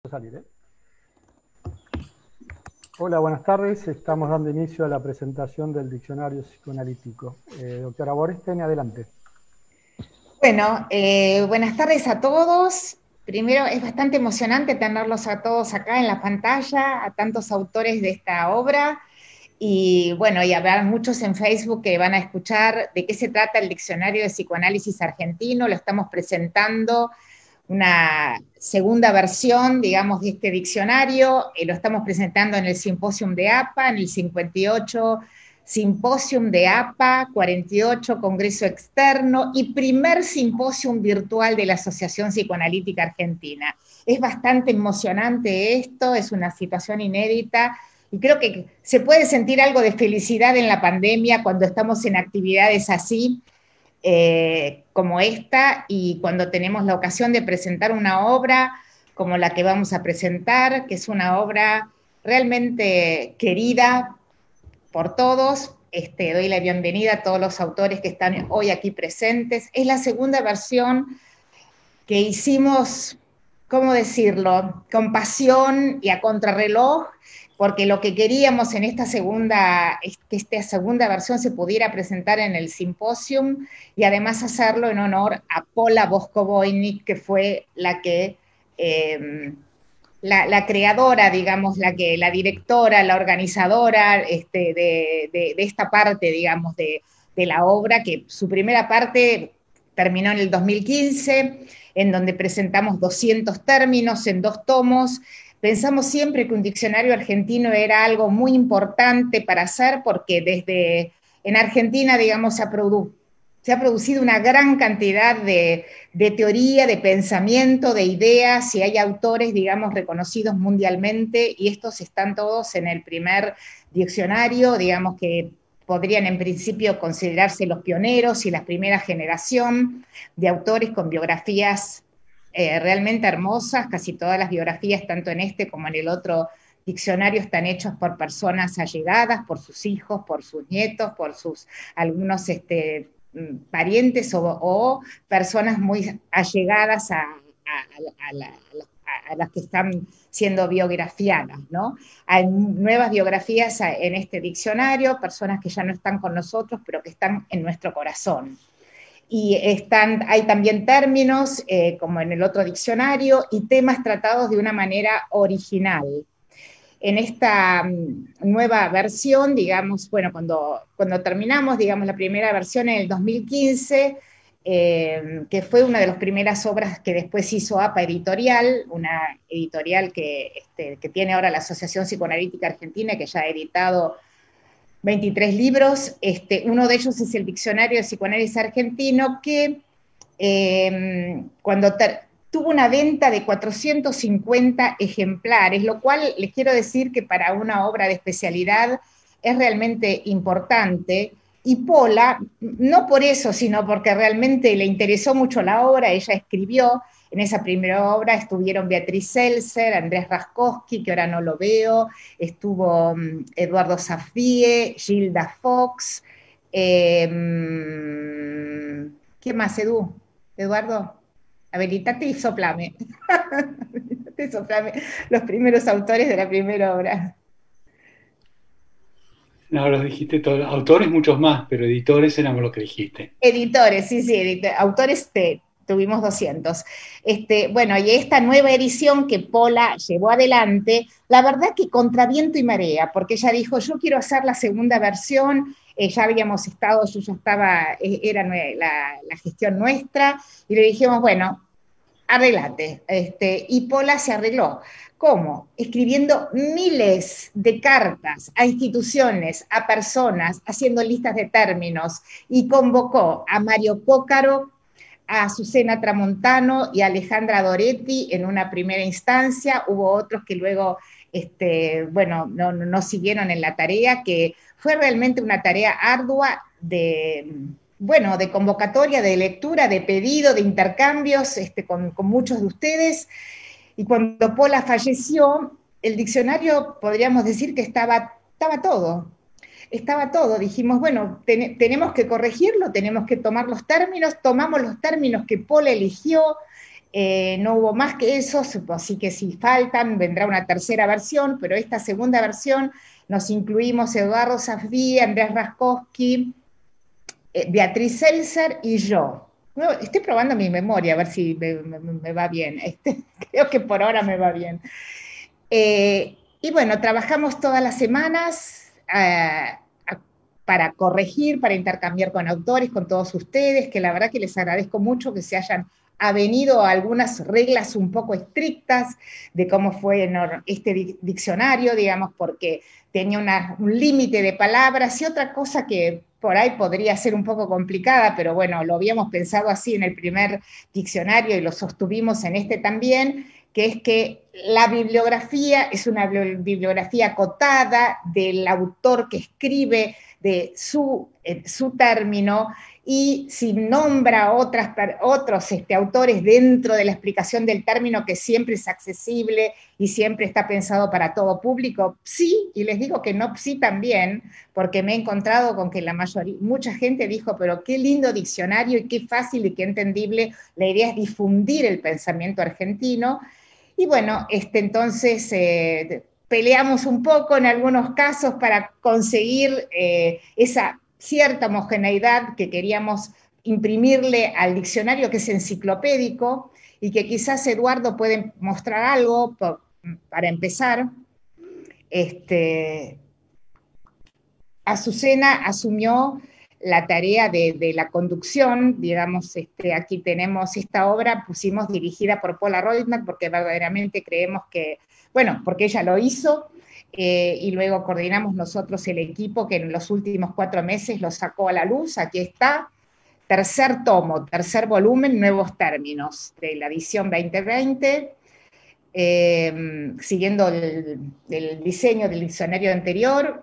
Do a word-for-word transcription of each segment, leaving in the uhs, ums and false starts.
salir, ¿eh? Hola, buenas tardes. Estamos dando inicio a la presentación del diccionario psicoanalítico. Eh, doctora Borestein, adelante. Bueno, eh, buenas tardes a todos. Primero, es bastante emocionante tenerlos a todos acá en la pantalla, a tantos autores de esta obra. Y bueno, y habrá muchos en Facebook que van a escuchar de qué se trata el Diccionario de Psicoanálisis Argentino. Lo estamos presentando, una segunda versión, digamos, de este diccionario. Eh, lo estamos presentando en el Simposium de A P A, en el cincuenta y ocho Simposium de A P A, cuarenta y ocho Congreso Externo y primer simposium virtual de la Asociación Psicoanalítica Argentina. Es bastante emocionante esto, es una situación inédita y creo que se puede sentir algo de felicidad en la pandemia cuando estamos en actividades así, eh, como esta, y cuando tenemos la ocasión de presentar una obra como la que vamos a presentar, que es una obra realmente querida por todos. Este, doy la bienvenida a todos los autores que están hoy aquí presentes. Es la segunda versión que hicimos, ¿cómo decirlo?, con pasión y a contrarreloj, porque lo que queríamos en esta segunda, es que esta segunda versión se pudiera presentar en el simposium y además hacerlo en honor a Paula Bosko-Voynich, que fue la que... Eh, la, la, creadora, digamos, la, que, la directora, la organizadora este, de, de, de, esta parte, digamos, de, de la obra, que su primera parte terminó en el dos mil quince, en donde presentamos doscientos términos en dos tomos. Pensamos siempre que un diccionario argentino era algo muy importante para hacer, porque desde en Argentina, digamos, se ha producido se ha producido una gran cantidad de, de, teoría, de pensamiento, de ideas, y hay autores, digamos, reconocidos mundialmente, y estos están todos en el primer diccionario, digamos, que podrían en principio considerarse los pioneros y la primera generación de autores con biografías eh, realmente hermosas. Casi todas las biografías, tanto en este como en el otro diccionario, están hechos por personas allegadas, por sus hijos, por sus nietos, por sus algunos este, parientes o, o, personas muy allegadas a, a, a, la, a, las que están siendo biografiadas, ¿no? Hay nuevas biografías en este diccionario, personas que ya no están con nosotros, pero que están en nuestro corazón. Y están, hay también términos, eh, como en el otro diccionario, y temas tratados de una manera original. En esta nueva versión, digamos, bueno, cuando, cuando terminamos, digamos, la primera versión en el dos mil quince, eh, que fue una de las primeras obras que después hizo A P A Editorial, una editorial que, este, que tiene ahora la Asociación Psicoanalítica Argentina, que ya ha editado veintitrés libros. Este, uno de ellos es el Diccionario de Psicoanálisis Argentino, que eh, cuando ter tuvo una venta de cuatrocientos cincuenta ejemplares, lo cual les quiero decir que para una obra de especialidad es realmente importante. Y Paula, no por eso, sino porque realmente le interesó mucho la obra, ella escribió. En esa primera obra estuvieron Beatriz Seltzer, Andrés Raskowski, que ahora no lo veo, estuvo um, Eduardo Safdie, Gilda Fox, eh, ¿qué más, Edu? ¿Eduardo? Habilitate y soplame. Habilitate y soplame. Los primeros autores de la primera obra. No, los dijiste todos. Autores muchos más, pero editores éramos los que dijiste. Editores, sí, sí, editores, autores te, tuvimos doscientos. Este, bueno, y esta nueva edición que Paula llevó adelante, la verdad que contra viento y marea, porque ella dijo, yo quiero hacer la segunda versión, eh, ya habíamos estado, yo ya estaba, era la, la gestión nuestra, y le dijimos, bueno, arreglate. Este, y Paula se arregló. ¿Cómo? Escribiendo miles de cartas a instituciones, a personas, haciendo listas de términos, y convocó a Mario Cócaro, a Azucena Tramontano y a Alejandra Doretti en una primera instancia. Hubo otros que luego, este, bueno, no, no siguieron en la tarea, que fue realmente una tarea ardua de, bueno, de convocatoria, de lectura, de pedido, de intercambios este, con, con muchos de ustedes. Y cuando Paula falleció, el diccionario, podríamos decir que estaba, estaba todo. Estaba todo. Dijimos, bueno, ten, tenemos que corregirlo, tenemos que tomar los términos, tomamos los términos que Paula eligió, Eh, no hubo más que eso, así que si faltan vendrá una tercera versión, pero esta segunda versión nos incluimos Eduardo Safdie, Andrés Raskowski, eh, Beatriz Seltzer y yo. No, estoy probando mi memoria a ver si me, me, me va bien. Este, creo que por ahora me va bien. Eh, y bueno, trabajamos todas las semanas eh, para corregir, para intercambiar con autores, con todos ustedes, que la verdad que les agradezco mucho que se hayan avenido a algunas reglas un poco estrictas de cómo fue este diccionario, digamos, porque tenía una, un límite de palabras y otra cosa que por ahí podría ser un poco complicada, pero bueno, lo habíamos pensado así en el primer diccionario y lo sostuvimos en este también, que es que la bibliografía es una bibliografía acotada del autor que escribe, de su, eh, su término, y si nombra otras, otros este, autores dentro de la explicación del término, que siempre es accesible y siempre está pensado para todo público, sí, y les digo que no, sí también, porque me he encontrado con que la mayoría, mucha gente dijo, pero qué lindo diccionario y qué fácil y qué entendible, la idea es difundir el pensamiento argentino, y bueno, este, entonces eh, peleamos un poco en algunos casos para conseguir eh, esa cierta homogeneidad que queríamos imprimirle al diccionario, que es enciclopédico, y que quizás Eduardo puede mostrar algo por, para empezar. Este, Azucena asumió la tarea de, de la conducción, digamos, este, aquí tenemos esta obra, pusimos dirigida por Paula Reutemann, porque verdaderamente creemos que, bueno, porque ella lo hizo, eh, y luego coordinamos nosotros el equipo que en los últimos cuatro meses lo sacó a la luz, aquí está, tercer tomo, tercer volumen, Nuevos Términos, de la edición veinte veinte, eh, siguiendo el, el diseño del diccionario anterior.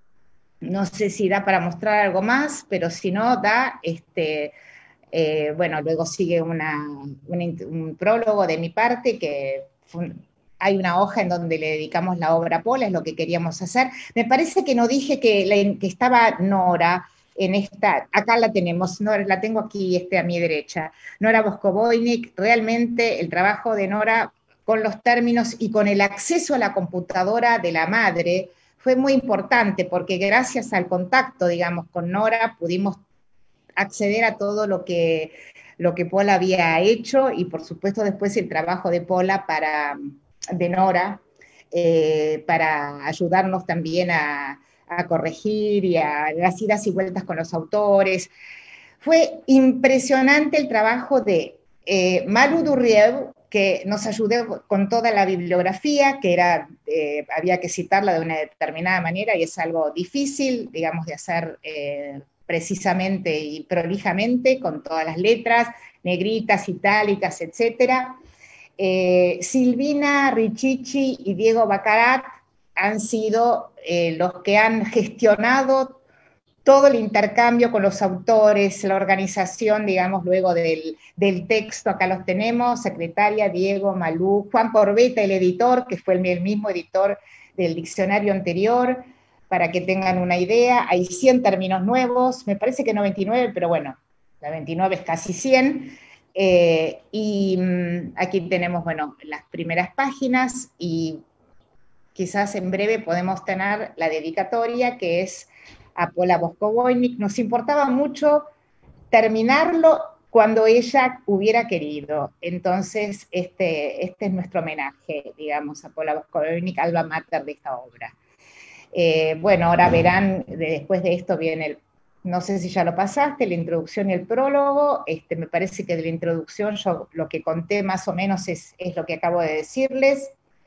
No sé si da para mostrar algo más, pero si no, da, este, eh, bueno, luego sigue una, un, un prólogo de mi parte, que fue, hay una hoja en donde le dedicamos la obra a Paula, es lo que queríamos hacer. Me parece que no dije que, la, que estaba Nora en esta, acá la tenemos, Nora, la tengo aquí este, a mi derecha, Nora Boskovoynik. Realmente el trabajo de Nora con los términos y con el acceso a la computadora de la madre fue muy importante, porque gracias al contacto, digamos, con Nora pudimos acceder a todo lo que, lo que Paula había hecho, y por supuesto después el trabajo de Paula para, de Nora, eh, para ayudarnos también a, a corregir y a las idas y vueltas con los autores. Fue impresionante el trabajo de eh, Malu Durriev, que nos ayudó con toda la bibliografía, que era, eh, había que citarla de una determinada manera, y es algo difícil, digamos, de hacer eh, precisamente y prolijamente, con todas las letras, negritas, itálicas, etcétera. Eh, Silvina Riccici y Diego Baccarat han sido eh, los que han gestionado todo el intercambio con los autores, la organización, digamos, luego del, del texto. Acá los tenemos, secretaria, Diego, Malú, Juan Corbeta, el editor, que fue el, el mismo editor del diccionario anterior, para que tengan una idea. Hay cien términos nuevos, me parece que noventa y nueve, pero bueno, la veintinueve es casi cien. Eh, y mmm, aquí tenemos, bueno, las primeras páginas, y quizás en breve podemos tener la dedicatoria, que es a Paula Boskovoynik. Nos importaba mucho terminarlo cuando ella hubiera querido. Entonces, este, este es nuestro homenaje, digamos, a Paula Boskovoynik, alma mater de esta obra. Eh, bueno, ahora verán, después de esto viene el, no sé si ya lo pasaste, la introducción y el prólogo. Este, me parece que de la introducción yo lo que conté más o menos es, es lo que acabo de decirles.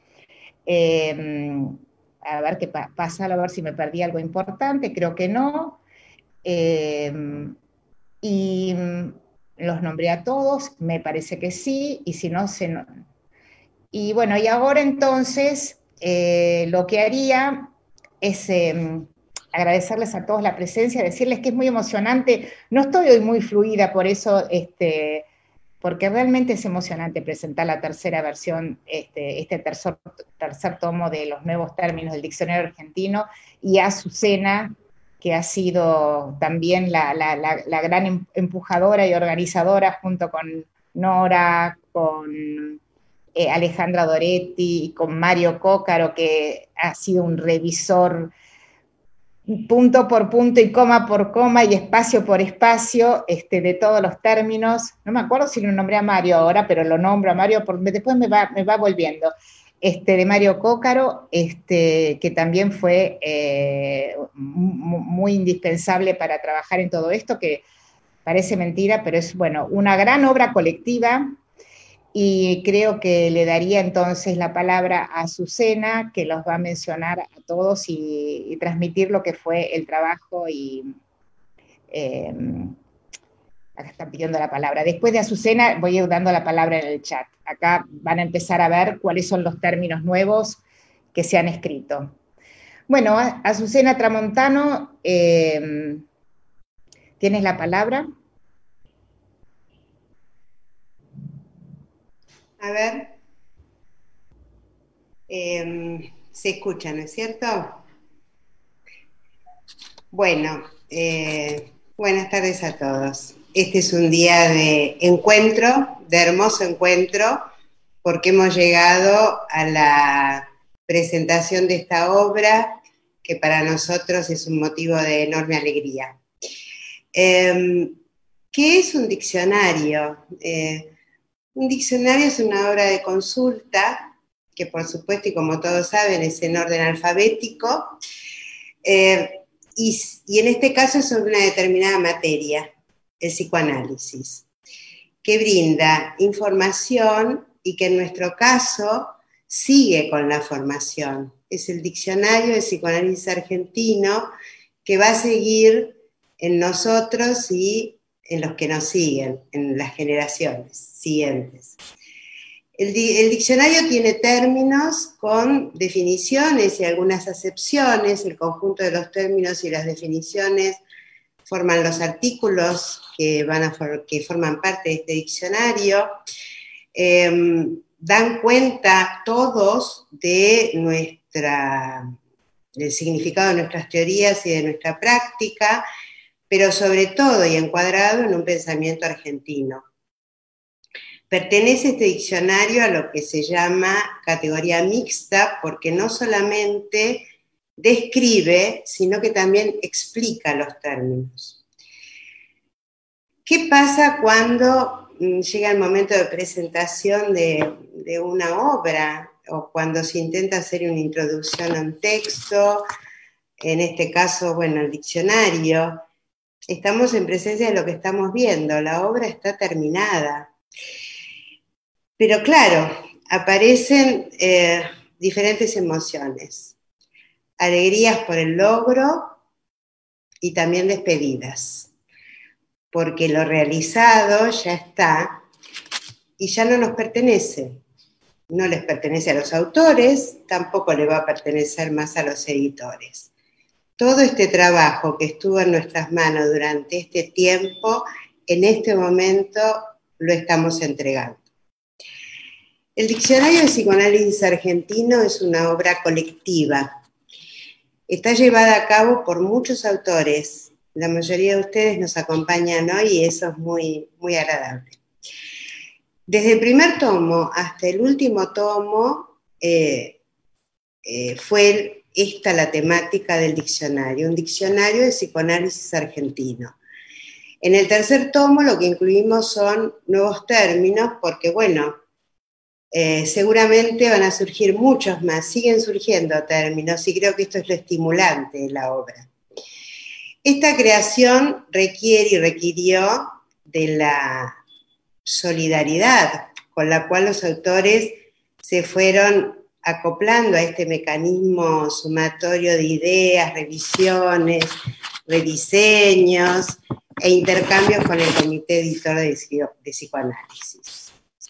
Eh, a ver qué pasa, a ver si me perdí algo importante, creo que no. Eh, y los nombré a todos, me parece que sí, y si no, se no. Y bueno, y ahora entonces eh, lo que haría es eh, agradecerles a todos la presencia, decirles que es muy emocionante. No estoy hoy muy fluida, por eso, este, porque realmente es emocionante presentar la tercera versión, este, este tercer, tercer tomo de los nuevos términos del diccionario argentino, y a Azucena, que ha sido también la, la, la, la gran empujadora y organizadora junto con, Nora, con eh, Alejandra Doretti y con Mario Cócaro, que ha sido un revisor punto por punto y coma por coma y espacio por espacio este, de todos los términos. No me acuerdo si lo nombré a Mario ahora, pero lo nombro a Mario, porque después me va, me va volviendo. Este, de Mario Cócaro, este, que también fue eh, muy indispensable para trabajar en todo esto, que parece mentira, pero es, bueno, una gran obra colectiva, y creo que le daría entonces la palabra a Azucena, que los va a mencionar a todos y, y transmitir lo que fue el trabajo y... Eh, acá están pidiendo la palabra. Después de Azucena voy a ir dando la palabra en el chat. Acá van a empezar a ver cuáles son los términos nuevos que se han escrito. Bueno, Azucena Tramontano, eh, ¿tienes la palabra? A ver, eh, se escucha, ¿no es cierto? Bueno, eh, buenas tardes a todos. Este es un día de encuentro, de hermoso encuentro, porque hemos llegado a la presentación de esta obra, que para nosotros es un motivo de enorme alegría. Eh, ¿Qué es un diccionario? Eh, Un diccionario es una obra de consulta, que por supuesto, y como todos saben, es en orden alfabético, eh, y, y en este caso es sobre una determinada materia, el psicoanálisis, que brinda información y que en nuestro caso sigue con la formación. Es el diccionario de psicoanálisis argentino que va a seguir en nosotros y en los que nos siguen, en las generaciones siguientes. El, el diccionario tiene términos con definiciones y algunas acepciones. El conjunto de los términos y las definiciones forman los artículos que, van a for, que forman parte de este diccionario. Eh, dan cuenta todos de nuestra, del significado de nuestras teorías y de nuestra práctica, pero sobre todo y encuadrado en un pensamiento argentino. Pertenece este diccionario a lo que se llama categoría mixta, porque no solamente describe, sino que también explica los términos. ¿Qué pasa cuando llega el momento de presentación de, de una obra, o cuando se intenta hacer una introducción a un texto? En este caso, bueno, el diccionario. Estamos en presencia de lo que estamos viendo, la obra está terminada. Pero claro, aparecen eh, diferentes emociones, alegrías por el logro y también despedidas, porque lo realizado ya está y ya no nos pertenece. No les pertenece a los autores, tampoco le va a pertenecer más a los editores. Todo este trabajo que estuvo en nuestras manos durante este tiempo, en este momento lo estamos entregando. El Diccionario de Psicoanálisis Argentino es una obra colectiva. Está llevada a cabo por muchos autores. La mayoría de ustedes nos acompañan hoy y eso es muy, muy agradable. Desde el primer tomo hasta el último tomo eh, eh, fue esta la temática del diccionario, un diccionario de psicoanálisis argentino. En el tercer tomo lo que incluimos son nuevos términos, porque bueno, eh, seguramente van a surgir muchos más, siguen surgiendo términos, y creo que esto es lo estimulante de la obra. Esta creación requiere y requirió de la solidaridad con la cual los autores se fueron acoplando a este mecanismo sumatorio de ideas, revisiones, rediseños e intercambios con el comité editor de, de psicoanálisis.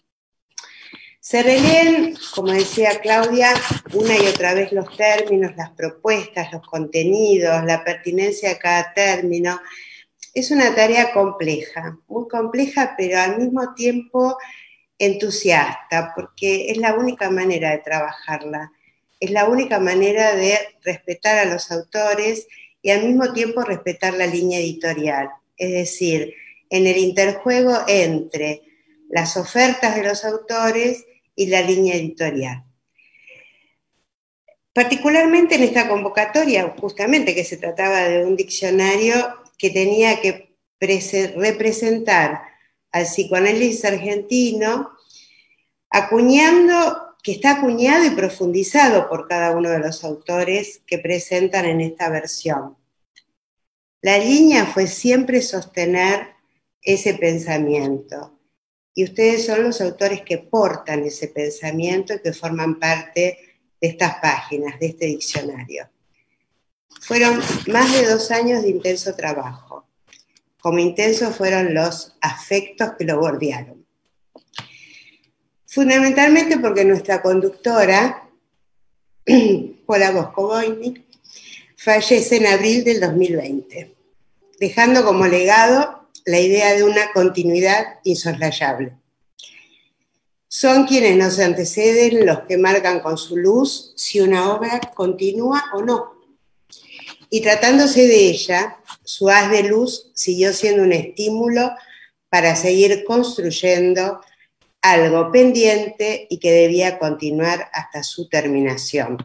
Se releen, como decía Claudia, una y otra vez los términos, las propuestas, los contenidos, la pertinencia de cada término. Es una tarea compleja, muy compleja, pero al mismo tiempo entusiasta, porque es la única manera de trabajarla, es la única manera de respetar a los autores y al mismo tiempo respetar la línea editorial. Es decir, en el interjuego entre las ofertas de los autores y la línea editorial. Particularmente en esta convocatoria, justamente que se trataba de un diccionario que tenía que representar al psicoanálisis argentino, acuñando, que está acuñado y profundizado por cada uno de los autores que presentan en esta versión. La línea fue siempre sostener ese pensamiento, y ustedes son los autores que portan ese pensamiento y que forman parte de estas páginas, de este diccionario. Fueron más de dos años de intenso trabajo. Como intensos fueron los afectos que lo bordearon. Fundamentalmente porque nuestra conductora, Paula Bosco-Boini, fallece en abril del dos mil veinte, dejando como legado la idea de una continuidad insoslayable. Son quienes nos anteceden los que marcan con su luz si una obra continúa o no. Y tratándose de ella, su haz de luz siguió siendo un estímulo para seguir construyendo algo pendiente y que debía continuar hasta su terminación.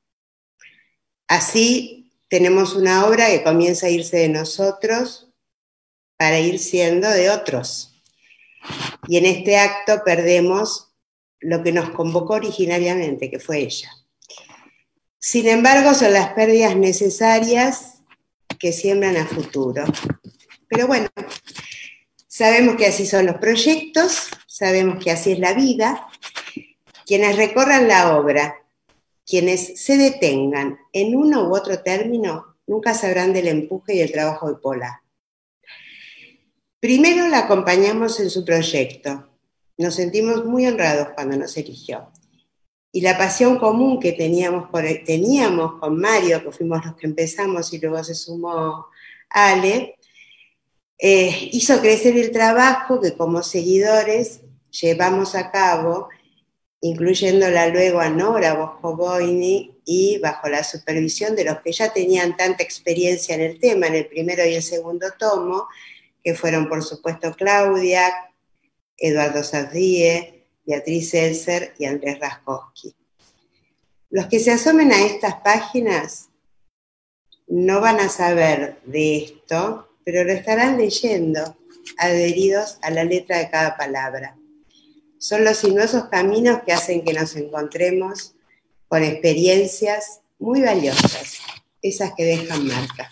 Así, tenemos una obra que comienza a irse de nosotros para ir siendo de otros. Y en este acto perdemos lo que nos convocó originariamente, que fue ella. Sin embargo, son las pérdidas necesarias que siembran a futuro. Pero bueno, sabemos que así son los proyectos, sabemos que así es la vida. Quienes recorran la obra, quienes se detengan en uno u otro término, nunca sabrán del empuje y el trabajo de Paula. Primero la acompañamos en su proyecto. Nos sentimos muy honrados cuando nos eligió. Y la pasión común que teníamos, por, teníamos con Mario, que fuimos los que empezamos y luego se sumó Ale, eh, hizo crecer el trabajo que como seguidores llevamos a cabo, incluyéndola luego a Nora Bosco-Boini y bajo la supervisión de los que ya tenían tanta experiencia en el tema, en el primero y el segundo tomo, que fueron, por supuesto, Claudia, Eduardo Sardíe, Beatriz Elser y Andrés Raskowski. Los que se asomen a estas páginas no van a saber de esto, pero lo estarán leyendo, adheridos a la letra de cada palabra. Son los sinuosos caminos que hacen que nos encontremos con experiencias muy valiosas, esas que dejan marca.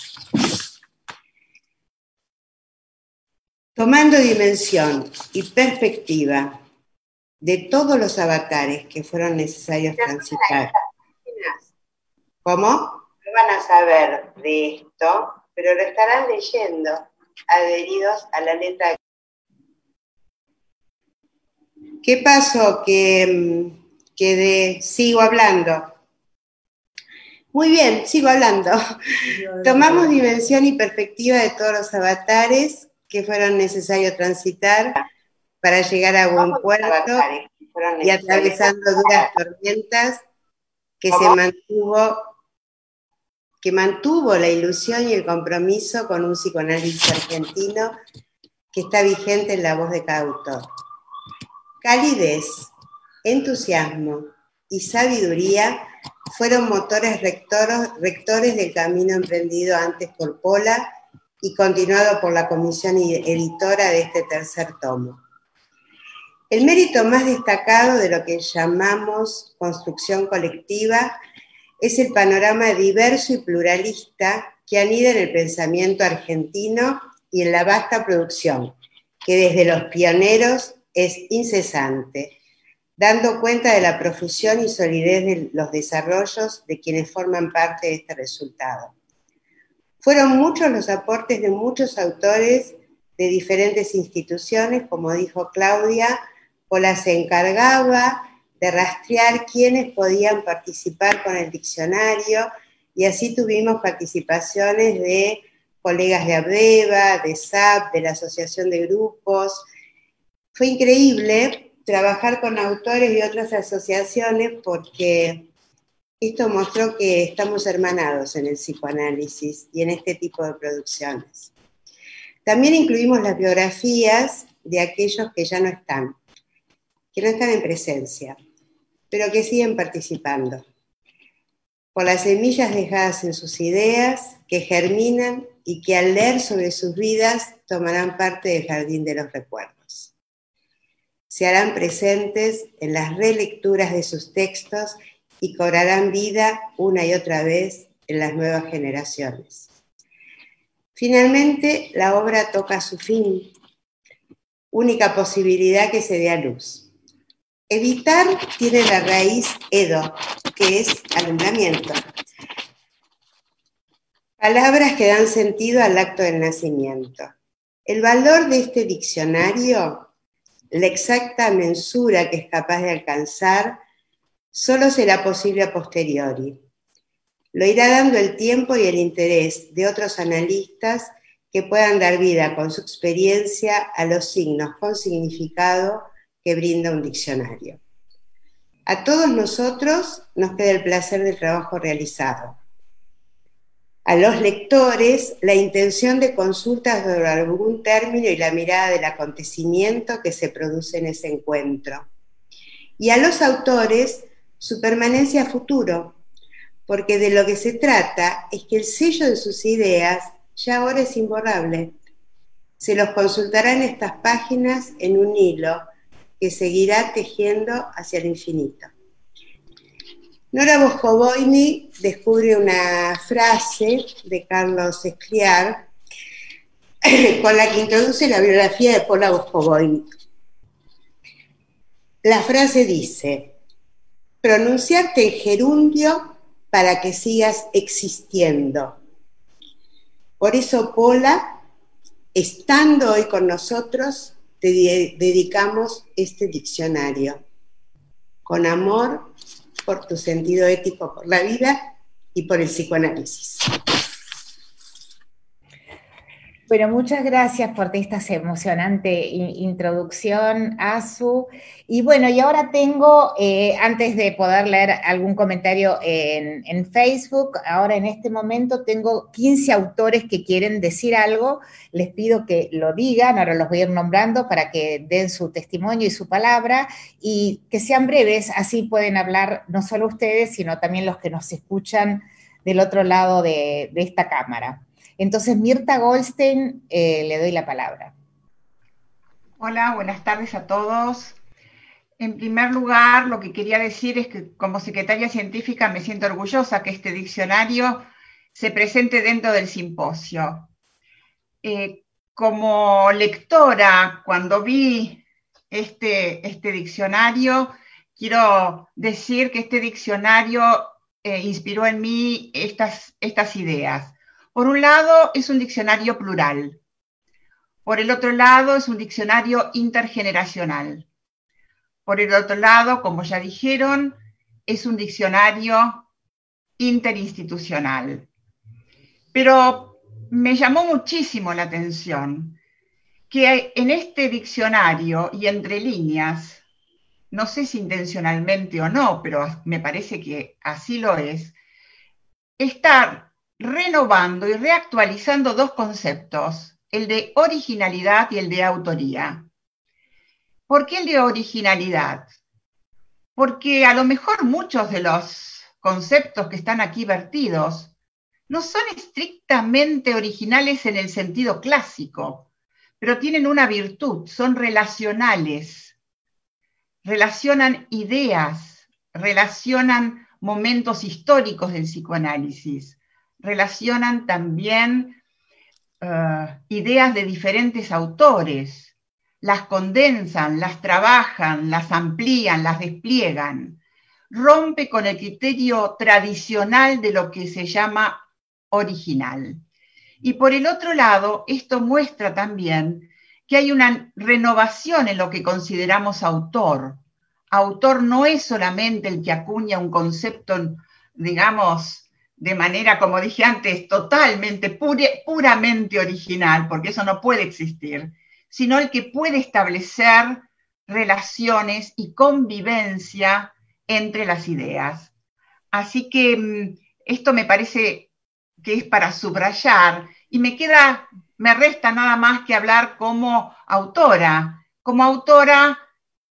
Tomando dimensión y perspectiva de todos los avatares que fueron necesarios transitar. ¿Cómo? No van a saber de esto, pero lo estarán leyendo, adheridos a la letra. ¿Qué pasó? Que, que de, sigo hablando. Muy bien, sigo hablando. Tomamos dimensión y perspectiva de todos los avatares que fueron necesarios transitar para llegar a buen puerto y atravesando duras tormentas que se mantuvo, que mantuvo la ilusión y el compromiso con un psicoanálisis argentino que está vigente en la voz de cada autor. Calidez, entusiasmo y sabiduría fueron motores rectoros, rectores del camino emprendido antes por Paula y continuado por la comisión editora de este tercer tomo. El mérito más destacado de lo que llamamos construcción colectiva es el panorama diverso y pluralista que anida en el pensamiento argentino y en la vasta producción, que desde los pioneros es incesante, dando cuenta de la profusión y solidez de los desarrollos de quienes forman parte de este resultado. Fueron muchos los aportes de muchos autores de diferentes instituciones, como dijo Claudia. Paula se encargaba de rastrear quiénes podían participar con el diccionario, y así tuvimos participaciones de colegas de ABDEVA, de S A P, de la Asociación de Grupos. Fue increíble trabajar con autores y otras asociaciones porque esto mostró que estamos hermanados en el psicoanálisis y en este tipo de producciones. También incluimos las biografías de aquellos que ya no están. que no están en presencia, pero que siguen participando. Por las semillas dejadas en sus ideas, que germinan y que al leer sobre sus vidas tomarán parte del jardín de los recuerdos. Se harán presentes en las relecturas de sus textos y cobrarán vida una y otra vez en las nuevas generaciones. Finalmente, la obra toca su fin, única posibilidad que se dé a luz. Evitar tiene la raíz edo, que es alumbramiento. Palabras que dan sentido al acto del nacimiento. El valor de este diccionario, la exacta mensura que es capaz de alcanzar, solo será posible a posteriori. Lo irá dando el tiempo y el interés de otros analistas que puedan dar vida con su experiencia a los signos con significado que brinda un diccionario. A todos nosotros nos queda el placer del trabajo realizado. A los lectores, la intención de consulta sobre algún término y la mirada del acontecimiento que se produce en ese encuentro. Y a los autores, su permanencia a futuro, porque de lo que se trata es que el sello de sus ideas ya ahora es imborrable. Se los consultará en estas páginas en un hilo que seguirá tejiendo hacia el infinito. Nora Boscovoini descubre una frase de Carlos Escliar con la que introduce la biografía de Paula Boscovoini. La frase dice: pronunciarte en gerundio para que sigas existiendo. Por eso, Paula, estando hoy con nosotros, te dedicamos este diccionario. Con amor, por tu sentido ético por la vida y por el psicoanálisis. Bueno, muchas gracias por esta emocionante introducción, Azu. Y bueno, y ahora tengo, eh, antes de poder leer algún comentario en, en Facebook, ahora en este momento tengo quince autores que quieren decir algo. Les pido que lo digan, ahora los voy a ir nombrando para que den su testimonio y su palabra, y que sean breves, así pueden hablar no solo ustedes, sino también los que nos escuchan del otro lado de, de esta cámara. Entonces, Mirta Goldstein, eh, le doy la palabra. Hola, buenas tardes a todos. En primer lugar, lo que quería decir es que como secretaria científica me siento orgullosa que este diccionario se presente dentro del simposio. Eh, como lectora, cuando vi este, este diccionario, quiero decir que este diccionario eh, inspiró en mí estas, estas ideas. Por un lado, es un diccionario plural. Por el otro lado, es un diccionario intergeneracional. Por el otro lado, como ya dijeron, es un diccionario interinstitucional. Pero me llamó muchísimo la atención que en este diccionario y entre líneas, no sé si intencionalmente o no, pero me parece que así lo es, está renovando y reactualizando dos conceptos, el de originalidad y el de autoría. ¿Por qué el de originalidad? Porque a lo mejor muchos de los conceptos que están aquí vertidos no son estrictamente originales en el sentido clásico, pero tienen una virtud, son relacionales, relacionan ideas, relacionan momentos históricos del psicoanálisis, relacionan también uh, ideas de diferentes autores, las condensan, las trabajan, las amplían, las despliegan, rompe con el criterio tradicional de lo que se llama original. Y por el otro lado, esto muestra también que hay una renovación en lo que consideramos autor. Autor no es solamente el que acuña un concepto, digamos, de manera, como dije antes, totalmente, pure, puramente original, porque eso no puede existir, sino el que puede establecer relaciones y convivencia entre las ideas. Así que esto me parece que es para subrayar, y me queda, me resta nada más que hablar como autora. Como autora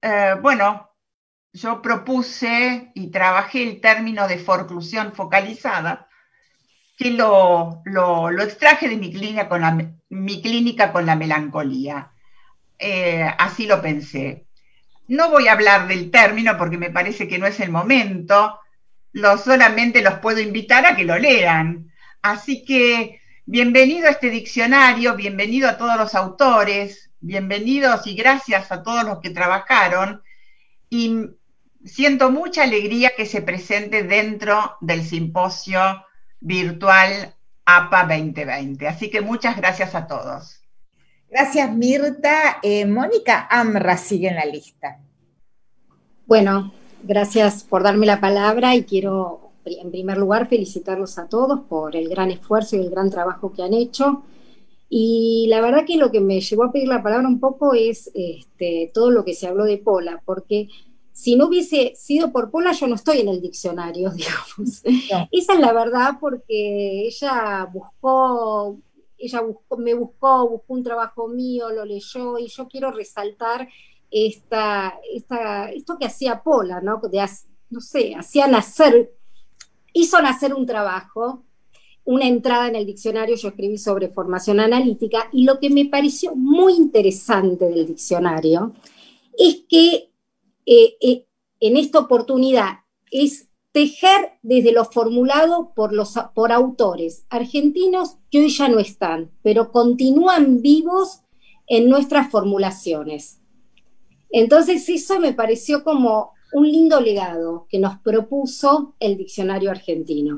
eh, bueno, yo propuse y trabajé el término de forclusión focalizada, que lo, lo, lo extraje de mi clínica con la, mi clínica con la melancolía. Eh, así lo pensé. No voy a hablar del término porque me parece que no es el momento, lo, solamente los puedo invitar a que lo lean. Así que bienvenido a este diccionario, bienvenido a todos los autores, bienvenidos y gracias a todos los que trabajaron, y siento mucha alegría que se presente dentro del simposio virtual A P A veinte veinte. Así que muchas gracias a todos. Gracias, Mirta. Eh, Mónica Amra sigue en la lista. Bueno, gracias por darme la palabra y quiero, en primer lugar, felicitarlos a todos por el gran esfuerzo y el gran trabajo que han hecho. Y la verdad que lo que me llevó a pedir la palabra un poco es este, todo lo que se habló de Pola, porque si no hubiese sido por Pola, yo no estoy en el diccionario, digamos. No. Esa es la verdad, porque ella buscó, ella buscó, me buscó, buscó un trabajo mío, lo leyó, y yo quiero resaltar esta, esta, esto que hacía Pola, ¿no? De, no sé, hacía nacer, hizo nacer un trabajo, una entrada en el diccionario. Yo escribí sobre formación analítica, y lo que me pareció muy interesante del diccionario es que Eh, eh, en esta oportunidad es tejer desde lo formulado por, los, por autores argentinos que hoy ya no están, pero continúan vivos en nuestras formulaciones. Entonces eso me pareció como un lindo legado que nos propuso el diccionario argentino.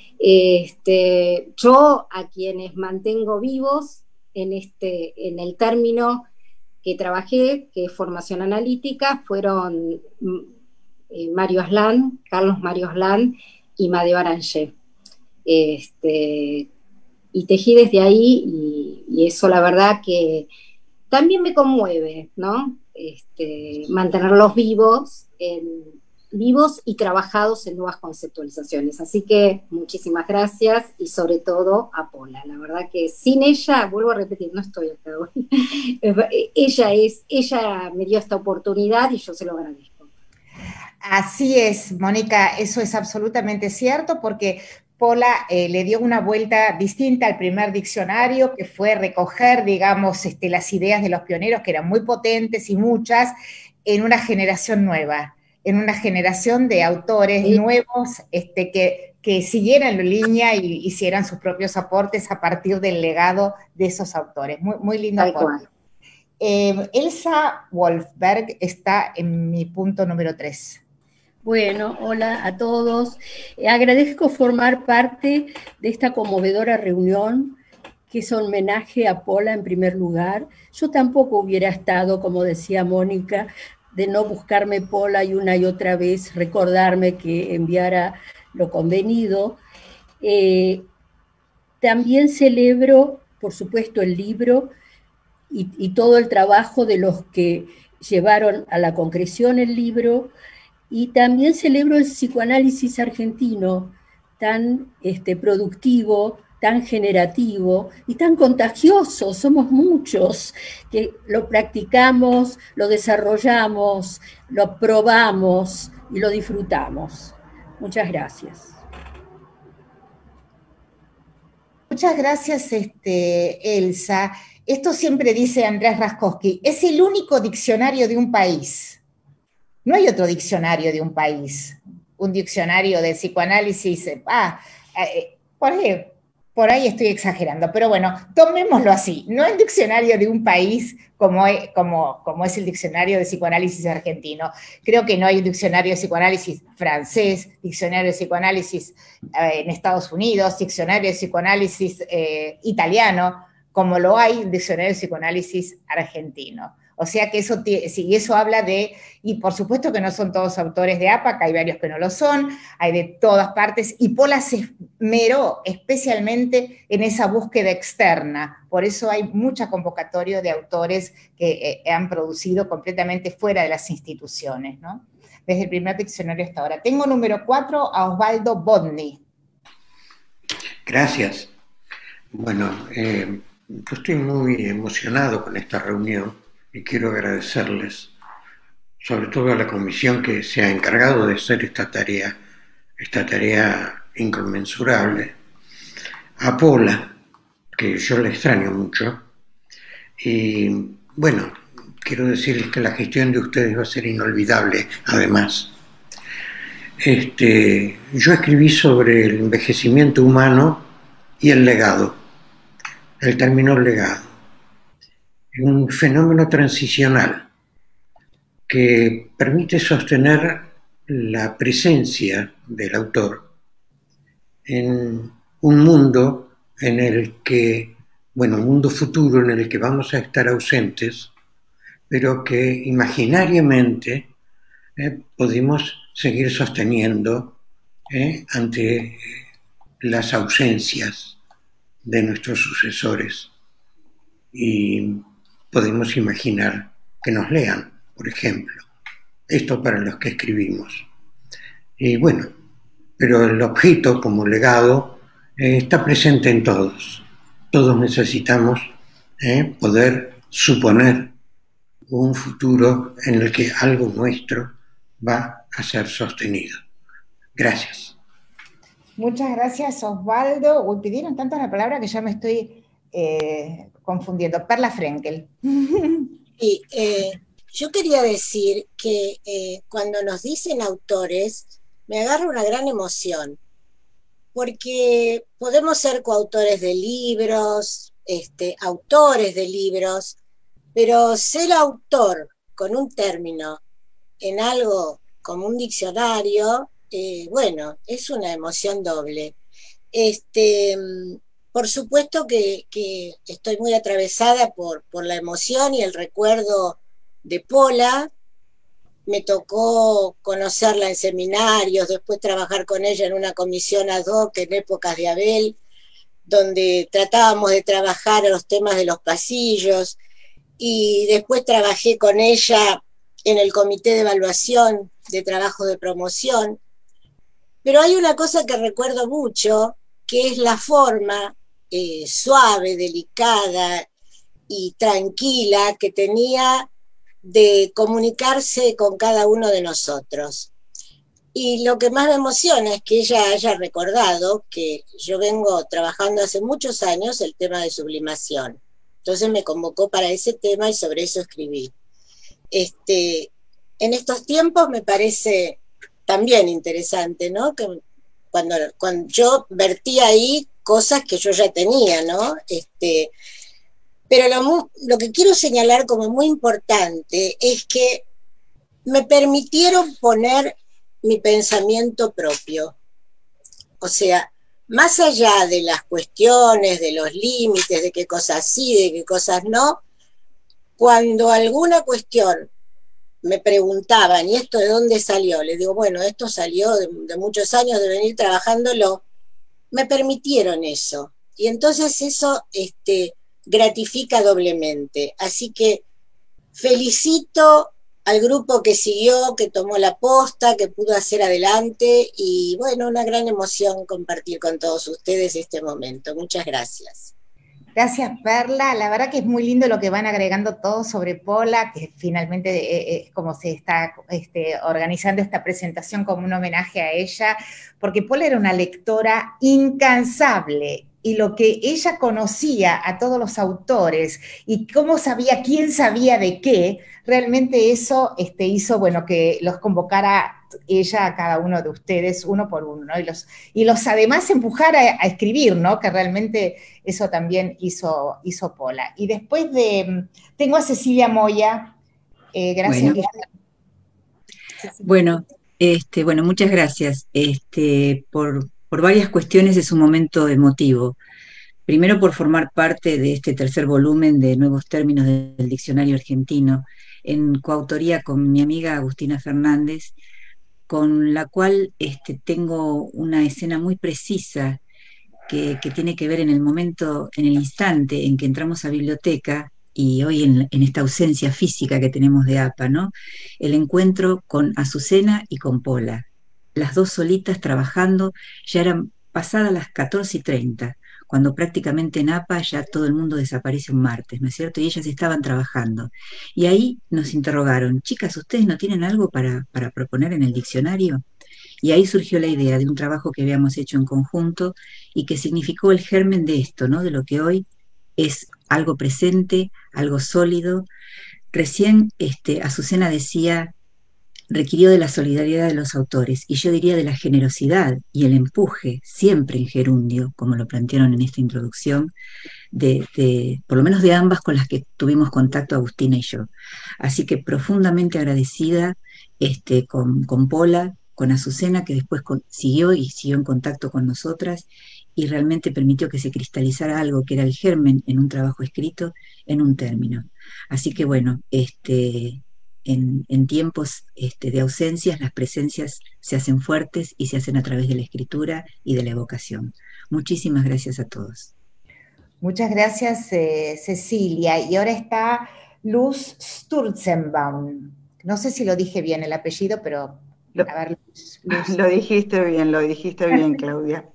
Este, yo a quienes mantengo vivos en, este, en el término que trabajé, que es formación analítica, fueron eh, Mario Aslan, Carlos Mario Aslan y Madeo Arangé. Este, y tejí desde ahí, y, y eso la verdad que también me conmueve, ¿no? Este, mantenerlos vivos, en, vivos y trabajados en nuevas conceptualizaciones. Así que muchísimas gracias, y sobre todo a Pola. La verdad que sin ella, vuelvo a repetir, no estoy acá hoy. ella, es, ella me dio esta oportunidad y yo se lo agradezco. Así es, Mónica, eso es absolutamente cierto, porque Pola eh, le dio una vuelta distinta al primer diccionario, que fue recoger, digamos, este, las ideas de los pioneros, que eran muy potentes y muchas, en una generación nueva, en una generación de autores sí. nuevos este, que, que siguieran la línea y hicieran sus propios aportes a partir del legado de esos autores. Muy, muy lindo aporte. Eh, Elsa Wolfberg está en mi punto número tres. Bueno, hola a todos. Eh, agradezco formar parte de esta conmovedora reunión, que es un homenaje a Pola en primer lugar. Yo tampoco hubiera estado, como decía Mónica, de no buscarme Pola y una y otra vez recordarme que enviara lo convenido. Eh, también celebro, por supuesto, el libro y, y todo el trabajo de los que llevaron a la concreción el libro, y también celebro el psicoanálisis argentino, tan este, productivo, tan generativo y tan contagioso. Somos muchos que lo practicamos, lo desarrollamos, lo probamos y lo disfrutamos. Muchas gracias. Muchas gracias, este, Elsa. Esto siempre dice Andrés Raskowski, es el único diccionario de un país. No hay otro diccionario de un país. Un diccionario de psicoanálisis, ah, eh, por ejemplo, por ahí estoy exagerando, pero bueno, tomémoslo así. No hay diccionario de un país como es, como, como es el diccionario de psicoanálisis argentino. Creo que no hay un diccionario de psicoanálisis francés, diccionario de psicoanálisis eh, en Estados Unidos, diccionario de psicoanálisis eh, italiano, como lo hay un diccionario de psicoanálisis argentino. O sea que eso, sí, eso habla de, y por supuesto que no son todos autores de A P A, que hay varios que no lo son, hay de todas partes, y Pola se esmeró especialmente en esa búsqueda externa, por eso hay mucha convocatoria de autores que eh, han producido completamente fuera de las instituciones, ¿no? Desde el primer diccionario hasta ahora. Tengo número cuatro a Osvaldo Bodny. Gracias. Bueno, eh, yo estoy muy emocionado con esta reunión, y quiero agradecerles sobre todo a la comisión que se ha encargado de hacer esta tarea, esta tarea inconmensurable, a Paula, que yo la extraño mucho, y bueno, quiero decirles que la gestión de ustedes va a ser inolvidable, además. Este, yo escribí sobre el envejecimiento humano y el legado, el término legado, un fenómeno transicional que permite sostener la presencia del autor en un mundo en el que, bueno, un mundo futuro en el que vamos a estar ausentes, pero que imaginariamente eh, podemos seguir sosteniendo eh, ante las ausencias de nuestros sucesores. Y podemos imaginar que nos lean, por ejemplo. Esto para los que escribimos. Y bueno, pero el objeto como legado eh, está presente en todos. Todos necesitamos eh, poder suponer un futuro en el que algo nuestro va a ser sostenido. Gracias. Muchas gracias, Osvaldo. Uy, pidieron tanto la palabra que ya me estoy eh, confundiendo. Perla Frenkel. Sí, eh, yo quería decir que eh, cuando nos dicen autores, me agarra una gran emoción, porque podemos ser coautores de libros, este, autores de libros, pero ser autor con un término en algo como un diccionario, eh, bueno, es una emoción doble. Este, por supuesto que, que estoy muy atravesada por, por la emoción y el recuerdo de Paula. Me tocó conocerla en seminarios, después trabajar con ella en una comisión ad hoc en épocas de Abel, donde tratábamos de trabajar los temas de los pasillos, y después trabajé con ella en el comité de evaluación de trabajo de promoción. Pero hay una cosa que recuerdo mucho, que es la forma eh, suave, delicada y tranquila que tenía de comunicarse con cada uno de nosotros. Y lo que más me emociona es que ella haya recordado que yo vengo trabajando hace muchos años el tema de sublimación. Entonces me convocó para ese tema y sobre eso escribí. Este, en estos tiempos me parece también interesante, ¿no? Que cuando, cuando yo vertí ahí cosas que yo ya tenía, ¿no? Este, pero lo, lo que quiero señalar como muy importante es que me permitieron poner mi pensamiento propio. O sea, más allá de las cuestiones, de los límites, de qué cosas sí, de qué cosas no, cuando alguna cuestión me preguntaban, ¿y esto de dónde salió? Les digo, bueno, esto salió de, de muchos años de venir trabajándolo. Me permitieron eso. Y entonces eso este, gratifica doblemente. Así que felicito al grupo que siguió, que tomó la posta, que pudo hacer adelante, y bueno, una gran emoción compartir con todos ustedes este momento. Muchas gracias. Gracias, Perla. La verdad que es muy lindo lo que van agregando todos sobre Paula, que finalmente es como se está este, organizando esta presentación como un homenaje a ella, porque Paula era una lectora incansable, y lo que ella conocía a todos los autores y cómo sabía, quién sabía de qué, realmente eso este, hizo, bueno, que los convocara ella a cada uno de ustedes, uno por uno, ¿no? Y los, y los además empujara a, a escribir, ¿no? Que realmente eso también hizo, hizo Paula. Y después de, tengo a Cecilia Moya, eh, gracias. Bueno, bueno, este, bueno, muchas gracias. Este, por... por varias cuestiones es un momento emotivo. Primero por formar parte de este tercer volumen de Nuevos Términos del Diccionario Argentino, en coautoría con mi amiga Agustina Fernández, con la cual este, tengo una escena muy precisa que, que tiene que ver en el momento, en el instante en que entramos a biblioteca, y hoy en, en esta ausencia física que tenemos de A P A, ¿no? El encuentro con Azucena y con Paula. Las dos solitas trabajando, ya eran pasadas las catorce y treinta, cuando prácticamente en A P A ya todo el mundo desaparece un martes, ¿no es cierto? Y ellas estaban trabajando. Y ahí nos interrogaron, chicas, ¿ustedes no tienen algo para, para proponer en el diccionario? Y ahí surgió la idea de un trabajo que habíamos hecho en conjunto y que significó el germen de esto, ¿no? De lo que hoy es algo presente, algo sólido. Recién este, Azucena decía, requirió de la solidaridad de los autores, y yo diría de la generosidad y el empuje, siempre en gerundio, como lo plantearon en esta introducción, de, de, por lo menos de ambas con las que tuvimos contacto Agustina y yo. Así que profundamente agradecida este, con, con Pola, con Azucena, que después con, siguió y siguió en contacto con nosotras, y realmente permitió que se cristalizara algo que era el germen en un trabajo escrito, en un término. Así que bueno, este... En, en tiempos este, de ausencias, las presencias se hacen fuertes y se hacen a través de la escritura y de la evocación. Muchísimas gracias a todos. Muchas gracias, eh, Cecilia. Y ahora está Luz Sturzenbaum. No sé si lo dije bien el apellido, pero lo, a ver, Luz, Luz. Lo dijiste bien, lo dijiste bien, Claudia.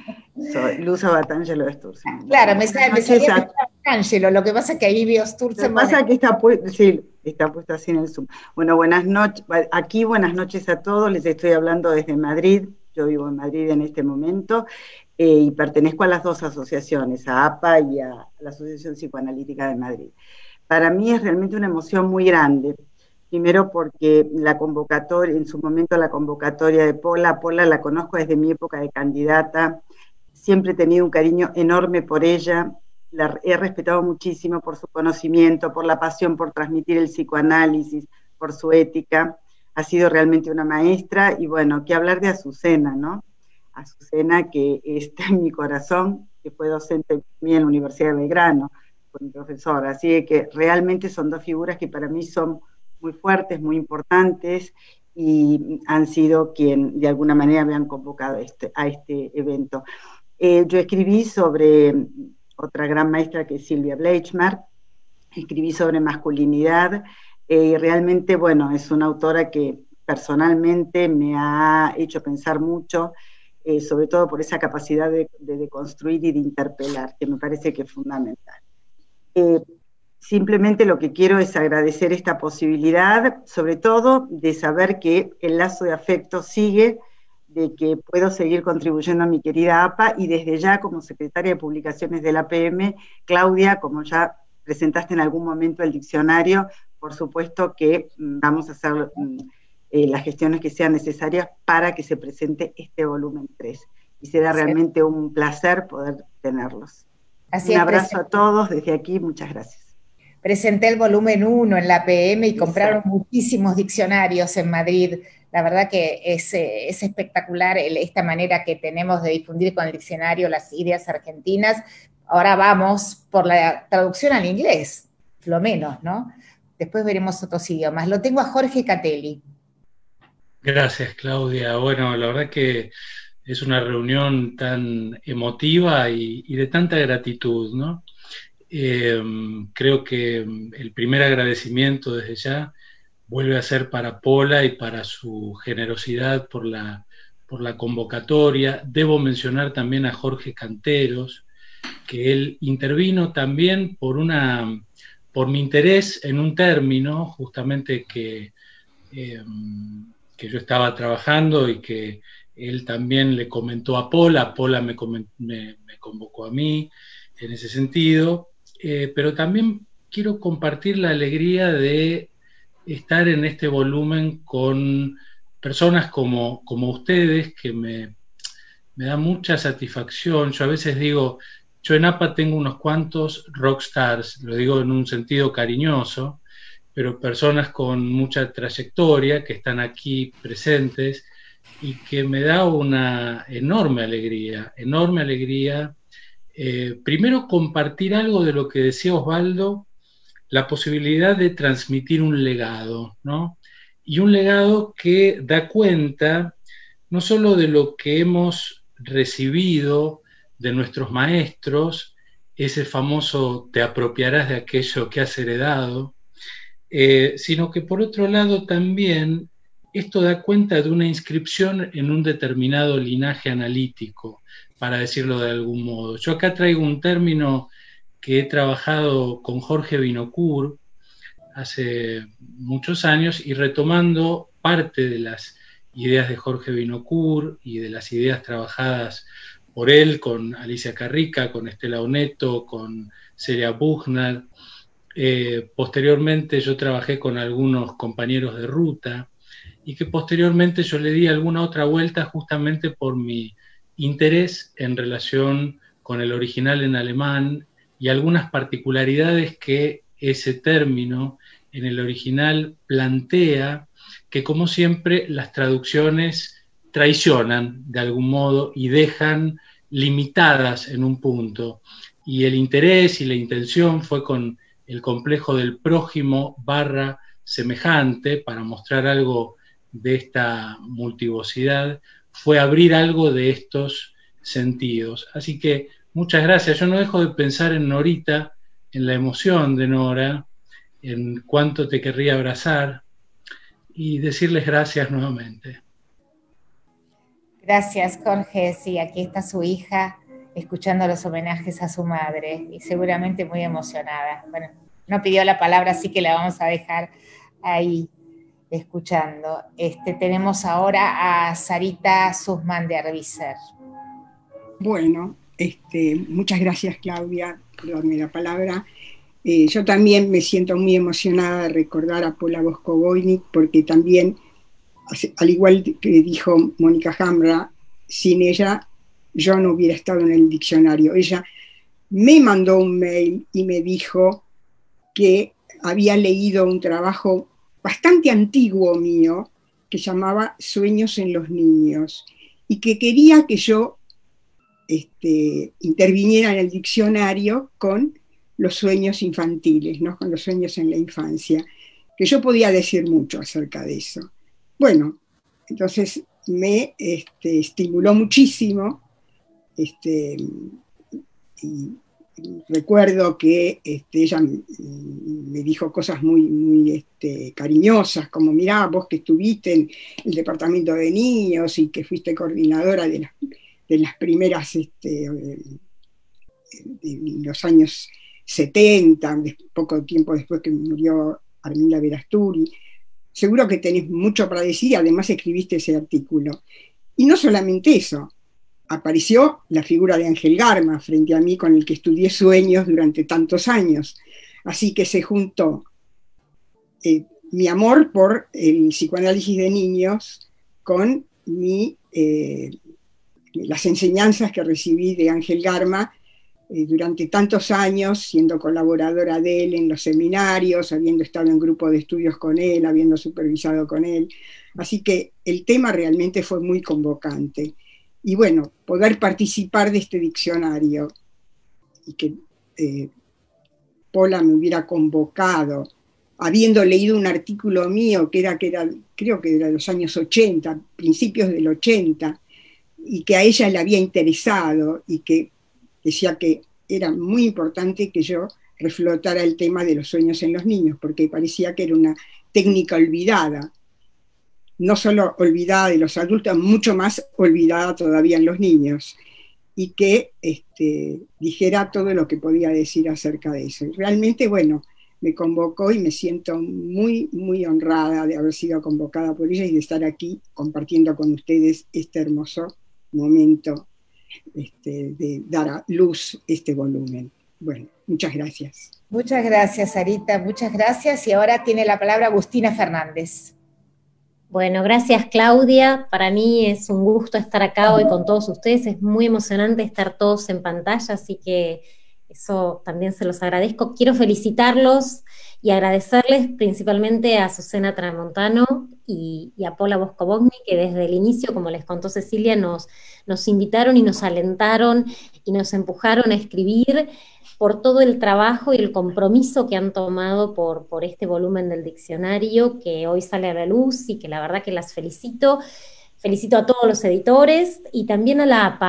Soy Luz Abatangelo de Sturzenbaum. Claro, me, sale, me salía Abatangelo, lo que pasa es que ahí vio Sturzenbaum. Lo que pasa es que está puesto, sí, está puesto así en el Zoom. Bueno, buenas noches, aquí buenas noches a todos, les estoy hablando desde Madrid, yo vivo en Madrid en este momento, eh, y pertenezco a las dos asociaciones, a A P A y a la Asociación Psicoanalítica de Madrid. Para mí es realmente una emoción muy grande, primero porque la convocatoria, en su momento la convocatoria de Pola, Pola la conozco desde mi época de candidata, siempre he tenido un cariño enorme por ella, la he respetado muchísimo por su conocimiento, por la pasión por transmitir el psicoanálisis, por su ética, ha sido realmente una maestra, y bueno, qué hablar de Azucena, ¿no? Azucena que está en mi corazón, que fue docente mía en la Universidad de Belgrano, fue mi profesora, así que realmente son dos figuras que para mí son muy fuertes, muy importantes, y han sido quien de alguna manera me han convocado a este, a este evento. Eh, yo escribí sobre otra gran maestra que es Silvia Bleichmar, escribí sobre masculinidad, eh, y realmente, bueno, es una autora que personalmente me ha hecho pensar mucho, eh, sobre todo por esa capacidad de, de, de construir y de interpelar, que me parece que es fundamental. Eh, simplemente lo que quiero es agradecer esta posibilidad, sobre todo de saber que el lazo de afecto sigue, de que puedo seguir contribuyendo a mi querida A P A, y desde ya como secretaria de publicaciones de la P M, Claudia, como ya presentaste en algún momento el diccionario, por supuesto que vamos a hacer eh, las gestiones que sean necesarias para que se presente este volumen tres, y será realmente un placer poder tenerlos. Así un es, abrazo presente. a todos desde aquí, muchas gracias. Presenté el volumen uno en la P M y compraron Exacto. muchísimos diccionarios en Madrid. La verdad que es, es espectacular el, esta manera que tenemos de difundir con el diccionario las ideas argentinas. Ahora vamos por la traducción al inglés, lo menos, ¿no? Después veremos otros idiomas. Lo tengo a Jorge Catelli. Gracias, Claudia. Bueno, la verdad que es una reunión tan emotiva y, y de tanta gratitud, ¿no? Eh, creo que el primer agradecimiento desde ya vuelve a ser para Pola y para su generosidad por la, por la convocatoria. Debo mencionar también a Jorge Canteros, que él intervino también por, una, por mi interés en un término justamente que, eh, que yo estaba trabajando y que él también le comentó a Pola, Pola me, me, me convocó a mí en ese sentido, eh, pero también quiero compartir la alegría de estar en este volumen con personas como, como ustedes, que me, me da mucha satisfacción. Yo a veces digo, yo en A P A tengo unos cuantos rockstars, lo digo en un sentido cariñoso, pero personas con mucha trayectoria que están aquí presentes y que me da una enorme alegría, enorme alegría. Eh, primero compartir algo de lo que decía Osvaldo, la posibilidad de transmitir un legado, ¿no? Y un legado que da cuenta no solo de lo que hemos recibido de nuestros maestros, ese famoso te apropiarás de aquello que has heredado, eh, sino que por otro lado también esto da cuenta de una inscripción en un determinado linaje analítico, para decirlo de algún modo. Yo acá traigo un término que he trabajado con Jorge Vinocourt hace muchos años, y retomando parte de las ideas de Jorge Vinocourt y de las ideas trabajadas por él con Alicia Carrica, con Estela Oneto, con Celia Buchner. Eh, posteriormente yo trabajé con algunos compañeros de ruta, y que posteriormente yo le di alguna otra vuelta justamente por mi interés en relación con el original en alemán y algunas particularidades que ese término en el original plantea, que como siempre las traducciones traicionan de algún modo y dejan limitadas en un punto. Y el interés y la intención fue con el complejo del prójimo barra semejante, para mostrar algo de esta multivocidad, fue abrir algo de estos sentidos. Así que muchas gracias. Yo no dejo de pensar en Norita, en la emoción de Nora, en cuánto te querría abrazar y decirles gracias nuevamente. Gracias, Jorge. Sí, aquí está su hija escuchando los homenajes a su madre y seguramente muy emocionada. Bueno, no pidió la palabra, así que la vamos a dejar ahí escuchando. Este, tenemos ahora a Sarita Sussman de Arviser. Bueno, este, muchas gracias, Claudia, por darme la palabra. Eh, yo también me siento muy emocionada de recordar a Paula Bosko-Voynich, porque también, al igual que dijo Mónica Hamra, sin ella yo no hubiera estado en el diccionario. Ella me mandó un mail y me dijo que había leído un trabajo bastante antiguo mío que llamaba Sueños en los niños, y que quería que yo este, interviniera en el diccionario con los sueños infantiles, ¿no? Con los sueños en la infancia, que yo podía decir mucho acerca de eso. Bueno, entonces me este, estimuló muchísimo, este, y recuerdo que este, ella me dijo cosas muy, muy este, cariñosas, como mirá, vos que estuviste en el departamento de niños y que fuiste coordinadora de las, de las primeras, este, de los años setenta, poco tiempo después que murió Arminda Verasturi, seguro que tenés mucho para decir, y además escribiste ese artículo. Y no solamente eso, apareció la figura de Ángel Garma frente a mí, con el que estudié sueños durante tantos años. Así que se juntó eh, mi amor por el psicoanálisis de niños con mi, eh, las enseñanzas que recibí de Ángel Garma eh, durante tantos años, siendo colaboradora de él en los seminarios, habiendo estado en grupo de estudios con él, habiendo supervisado con él. Así que el tema realmente fue muy convocante. Y bueno, poder participar de este diccionario y que eh, Paula me hubiera convocado, habiendo leído un artículo mío que era, que era, creo que era de los años ochenta, principios del ochenta, y que a ella le había interesado y que decía que era muy importante que yo reflotara el tema de los sueños en los niños, porque parecía que era una técnica olvidada. No solo olvidada de los adultos, mucho más olvidada todavía en los niños, y que este, dijera todo lo que podía decir acerca de eso. Y realmente, bueno, me convocó y me siento muy, muy honrada de haber sido convocada por ella y de estar aquí compartiendo con ustedes este hermoso momento este, de dar a luz este volumen. Bueno, muchas gracias. Muchas gracias, Sarita, muchas gracias. Y ahora tiene la palabra Agustina Fernández. Bueno, gracias, Claudia. Para mí es un gusto estar acá hoy con todos ustedes. Es muy emocionante estar todos en pantalla, así que eso también se los agradezco. Quiero felicitarlos y agradecerles principalmente a Susana Tramontano y, y a Paula Bosko-Voynich, que desde el inicio, como les contó Cecilia, nos, nos invitaron y nos alentaron y nos empujaron a escribir, por todo el trabajo y el compromiso que han tomado por, por este volumen del diccionario que hoy sale a la luz, y que la verdad que las felicito. Felicito a todos los editores y también a la A P A,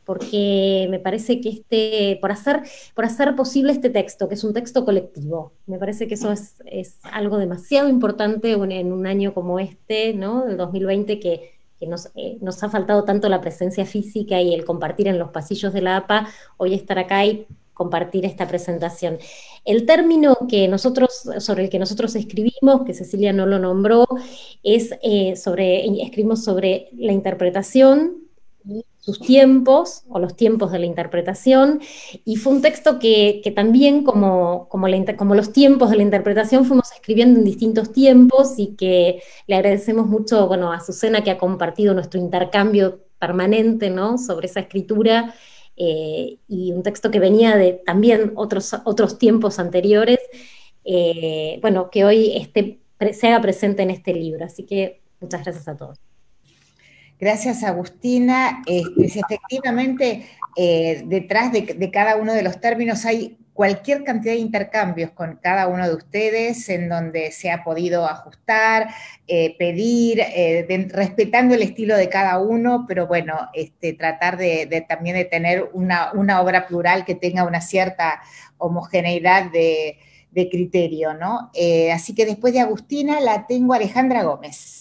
porque me parece que este, por hacer, por hacer posible este texto, que es un texto colectivo, me parece que eso es, es algo demasiado importante en un año como este, ¿no? El dos mil veinte, que, que nos, eh, nos ha faltado tanto la presencia física y el compartir en los pasillos de la A P A, hoy estar acá y compartir esta presentación. El término que nosotros, sobre el que nosotros escribimos, que Cecilia no lo nombró, es eh, sobre, escribimos sobre la interpretación y sus tiempos, o los tiempos de la interpretación, y fue un texto que, que también, como, como, la, como los tiempos de la interpretación, fuimos escribiendo en distintos tiempos, y que le agradecemos mucho, bueno, a Azucena, que ha compartido nuestro intercambio permanente, ¿no?, sobre esa escritura, eh, y un texto que venía de también otros, otros tiempos anteriores, eh, bueno, que hoy esté, se haga presente en este libro. Así que muchas gracias a todos. Gracias, Agustina. Este, efectivamente, eh, detrás de, de cada uno de los términos hay cualquier cantidad de intercambios con cada uno de ustedes, en donde se ha podido ajustar, eh, pedir, eh, de, respetando el estilo de cada uno, pero bueno, este, tratar de, de también de tener una, una obra plural que tenga una cierta homogeneidad de, de criterio, ¿no? Eh, así que después de Agustina la tengo Alejandra Gómez.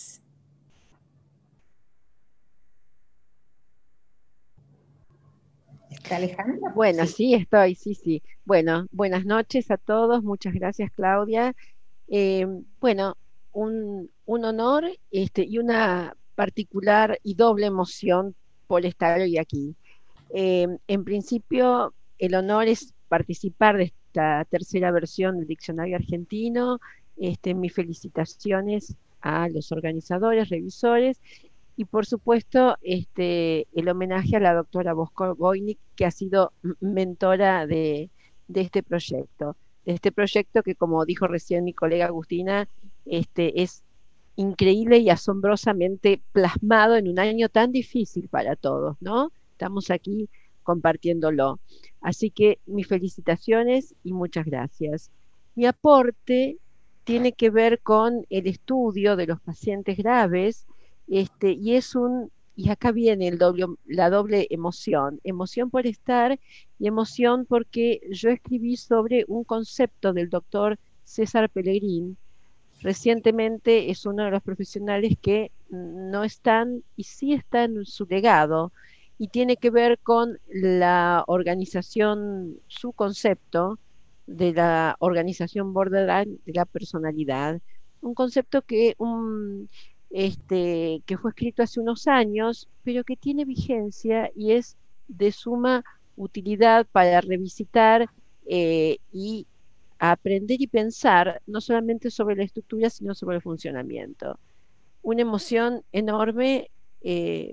¿Está Alejandra? Bueno, sí. sí, estoy, sí, sí. Bueno, buenas noches a todos, muchas gracias, Claudia. Eh, bueno, un, un honor este, y una particular y doble emoción por estar hoy aquí. Eh, en principio, el honor es participar de esta tercera versión del Diccionario Argentino. Este, mis felicitaciones a los organizadores, revisores, y por supuesto este, el homenaje a la doctora Boskovoynik, que ha sido mentora de, de este proyecto. De este proyecto que, como dijo recién mi colega Agustina, este, es increíble y asombrosamente plasmado en un año tan difícil para todos, ¿no? Estamos aquí compartiéndolo. Así que mis felicitaciones y muchas gracias. Mi aporte tiene que ver con el estudio de los pacientes graves. Este, y es un, y acá viene el doble, la doble emoción, emoción por estar y emoción porque yo escribí sobre un concepto del doctor César Pellegrín. Recientemente es uno de los profesionales que no están y sí está en su legado, y tiene que ver con la organización, su concepto de la organización borderline de la personalidad, un concepto que un Este, que fue escrito hace unos años, pero que tiene vigencia y es de suma utilidad para revisitar eh, y aprender y pensar no solamente sobre la estructura, sino sobre el funcionamiento. Una emoción enorme, eh,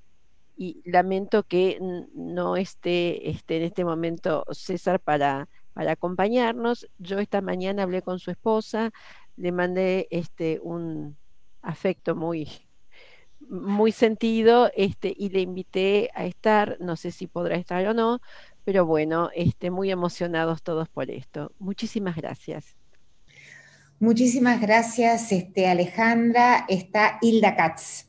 y lamento que no esté, esté en este momento César para, para acompañarnos. Yo esta mañana hablé con su esposa, le mandé este, un afecto muy, muy sentido, este, y le invité a estar, no sé si podrá estar o no, pero bueno, este, muy emocionados todos por esto. Muchísimas gracias. Muchísimas gracias, este, Alejandra. Está Hilda Katz.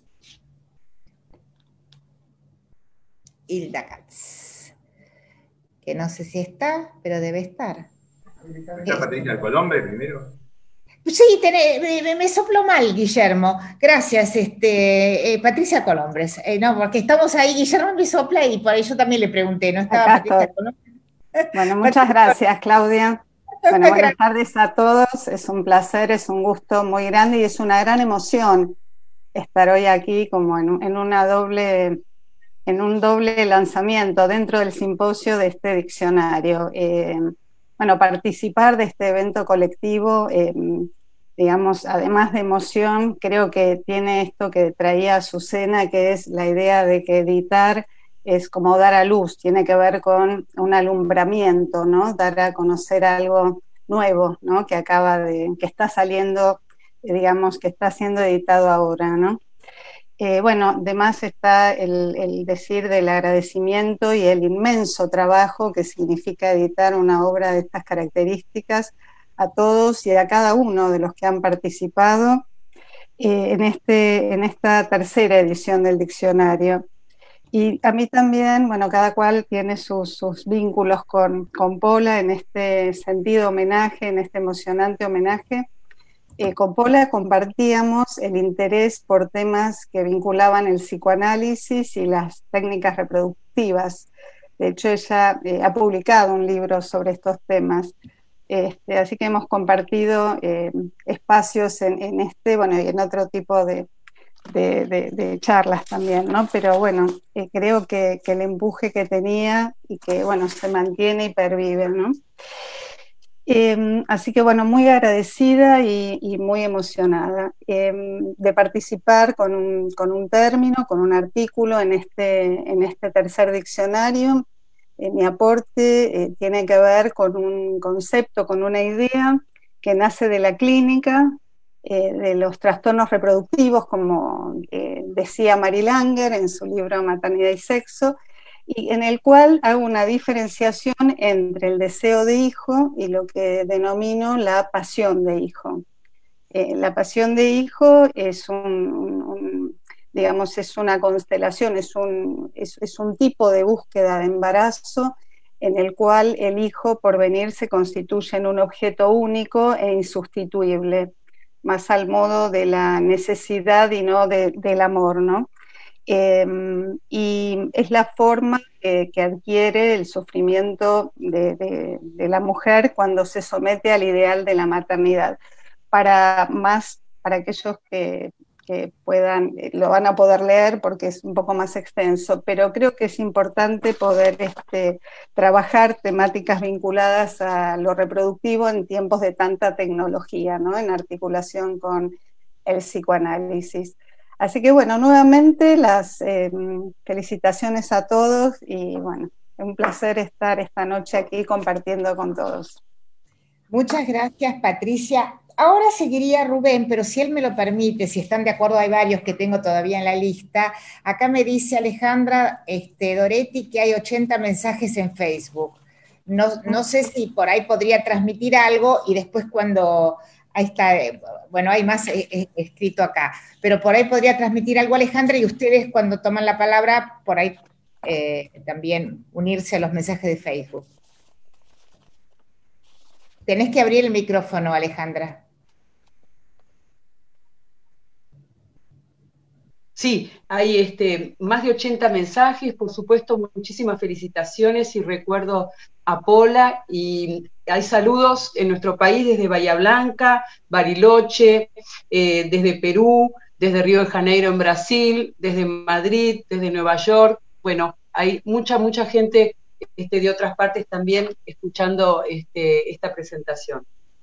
Hilda Katz. Que no sé si está, pero debe estar. ¿Está Patricia Colombe primero? Sí, tené, me, me sopló mal, Guillermo. Gracias, este, eh, Patricia Colombres. Eh, no, porque estamos ahí, Guillermo me sopla y por eso también le pregunté, ¿no estaba Acá Patricia estoy. Colombres? Bueno, muchas gracias, Claudia. Bueno, buenas tardes a todos. Es un placer, es un gusto muy grande y es una gran emoción estar hoy aquí como en, en una doble, en un doble lanzamiento dentro del simposio de este diccionario. Eh, bueno, participar de este evento colectivo, eh, digamos, además de emoción, creo que tiene esto que traía Azucena, que es la idea de que editar es como dar a luz, tiene que ver con un alumbramiento, ¿no? Dar a conocer algo nuevo, ¿no? Que acaba de, que está saliendo, digamos, que está siendo editado ahora, ¿no? Eh, bueno, además está el, el decir del agradecimiento y el inmenso trabajo que significa editar una obra de estas características a todos y a cada uno de los que han participado eh, en, este, en esta tercera edición del diccionario. Y a mí también, bueno, cada cual tiene sus, sus vínculos con, con Pola en este sentido homenaje, en este emocionante homenaje. Eh, con Pola compartíamos el interés por temas que vinculaban el psicoanálisis y las técnicas reproductivas. De hecho, ella eh, ha publicado un libro sobre estos temas. Este, así que hemos compartido eh, espacios en, en este, bueno, y en otro tipo de, de, de, de charlas también, ¿no? Pero bueno, eh, creo que, que el empuje que tenía y que, bueno, se mantiene y pervive, ¿no? Eh, así que bueno, muy agradecida y, y muy emocionada eh, de participar con un, con un término, con un artículo en este, en este tercer diccionario. Eh, mi aporte eh, tiene que ver con un concepto, con una idea que nace de la clínica, eh, de los trastornos reproductivos, como eh, decía Mary Langer en su libro Maternidad y Sexo, y en el cual hago una diferenciación entre el deseo de hijo y lo que denomino la pasión de hijo. Eh, la pasión de hijo es un, un, digamos, es una constelación, es un, es, es un tipo de búsqueda de embarazo en el cual el hijo por venir se constituye en un objeto único e insustituible, más al modo de la necesidad y no de, del amor, ¿no? Eh, y es la forma que, que adquiere el sufrimiento de, de, de la mujer cuando se somete al ideal de la maternidad. Para más, para aquellos que, que puedan, lo van a poder leer porque es un poco más extenso, pero creo que es importante poder este, trabajar temáticas vinculadas a lo reproductivo en tiempos de tanta tecnología, ¿no? En articulación con el psicoanálisis. Así que bueno, nuevamente las eh, felicitaciones a todos y bueno, es un placer estar esta noche aquí compartiendo con todos. Muchas gracias, Patricia. Ahora seguiría Rubén, pero si él me lo permite, si están de acuerdo, hay varios que tengo todavía en la lista. Acá me dice Alejandra este, Doretti que hay ochenta mensajes en Facebook. No, no sé si por ahí podría transmitir algo y después cuando... Ahí está, bueno, hay más escrito acá, pero por ahí podría transmitir algo Alejandra y ustedes cuando toman la palabra, por ahí eh, también unirse a los mensajes de Facebook. Tenés que abrir el micrófono, Alejandra. Sí, hay este, más de ochenta mensajes, por supuesto, muchísimas felicitaciones y recuerdo a Pola, y hay saludos en nuestro país desde Bahía Blanca, Bariloche, eh, desde Perú, desde Río de Janeiro en Brasil, desde Madrid, desde Nueva York. Bueno, hay mucha, mucha gente este, de otras partes también escuchando este, esta presentación.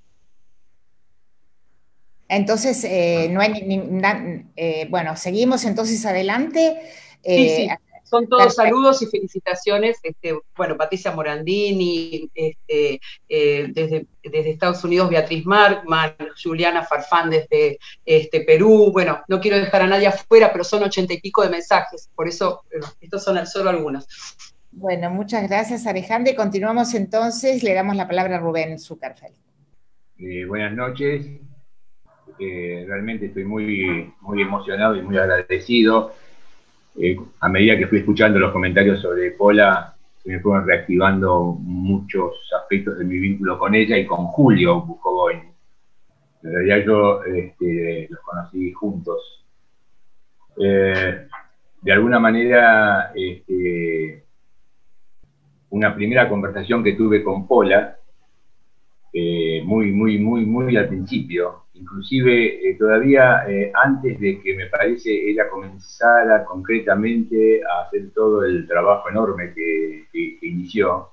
Entonces, eh, no hay ni, ni, eh, bueno, seguimos entonces adelante. Eh, sí, sí, son todos perfecto. Saludos y felicitaciones. Este, bueno, Patricia Morandini, este, eh, desde, desde Estados Unidos, Beatriz Markman, Juliana Farfán desde este, Perú. Bueno, no quiero dejar a nadie afuera, pero son ochenta y pico de mensajes, por eso bueno, estos son solo algunos. Bueno, muchas gracias, Alejandra. Y continuamos entonces, le damos la palabra a Rubén Zuckerfeld. Eh, buenas noches. Eh, realmente estoy muy, muy emocionado y muy agradecido. Eh, a medida que fui escuchando los comentarios sobre Pola, se me fueron reactivando muchos aspectos de mi vínculo con ella y con Julio Buscoboini. En realidad yo este, los conocí juntos. Eh, de alguna manera, este, una primera conversación que tuve con Pola, eh, muy, muy, muy, muy al principio, inclusive eh, todavía eh, antes de que me parece ella comenzara concretamente a hacer todo el trabajo enorme que, que, que inició,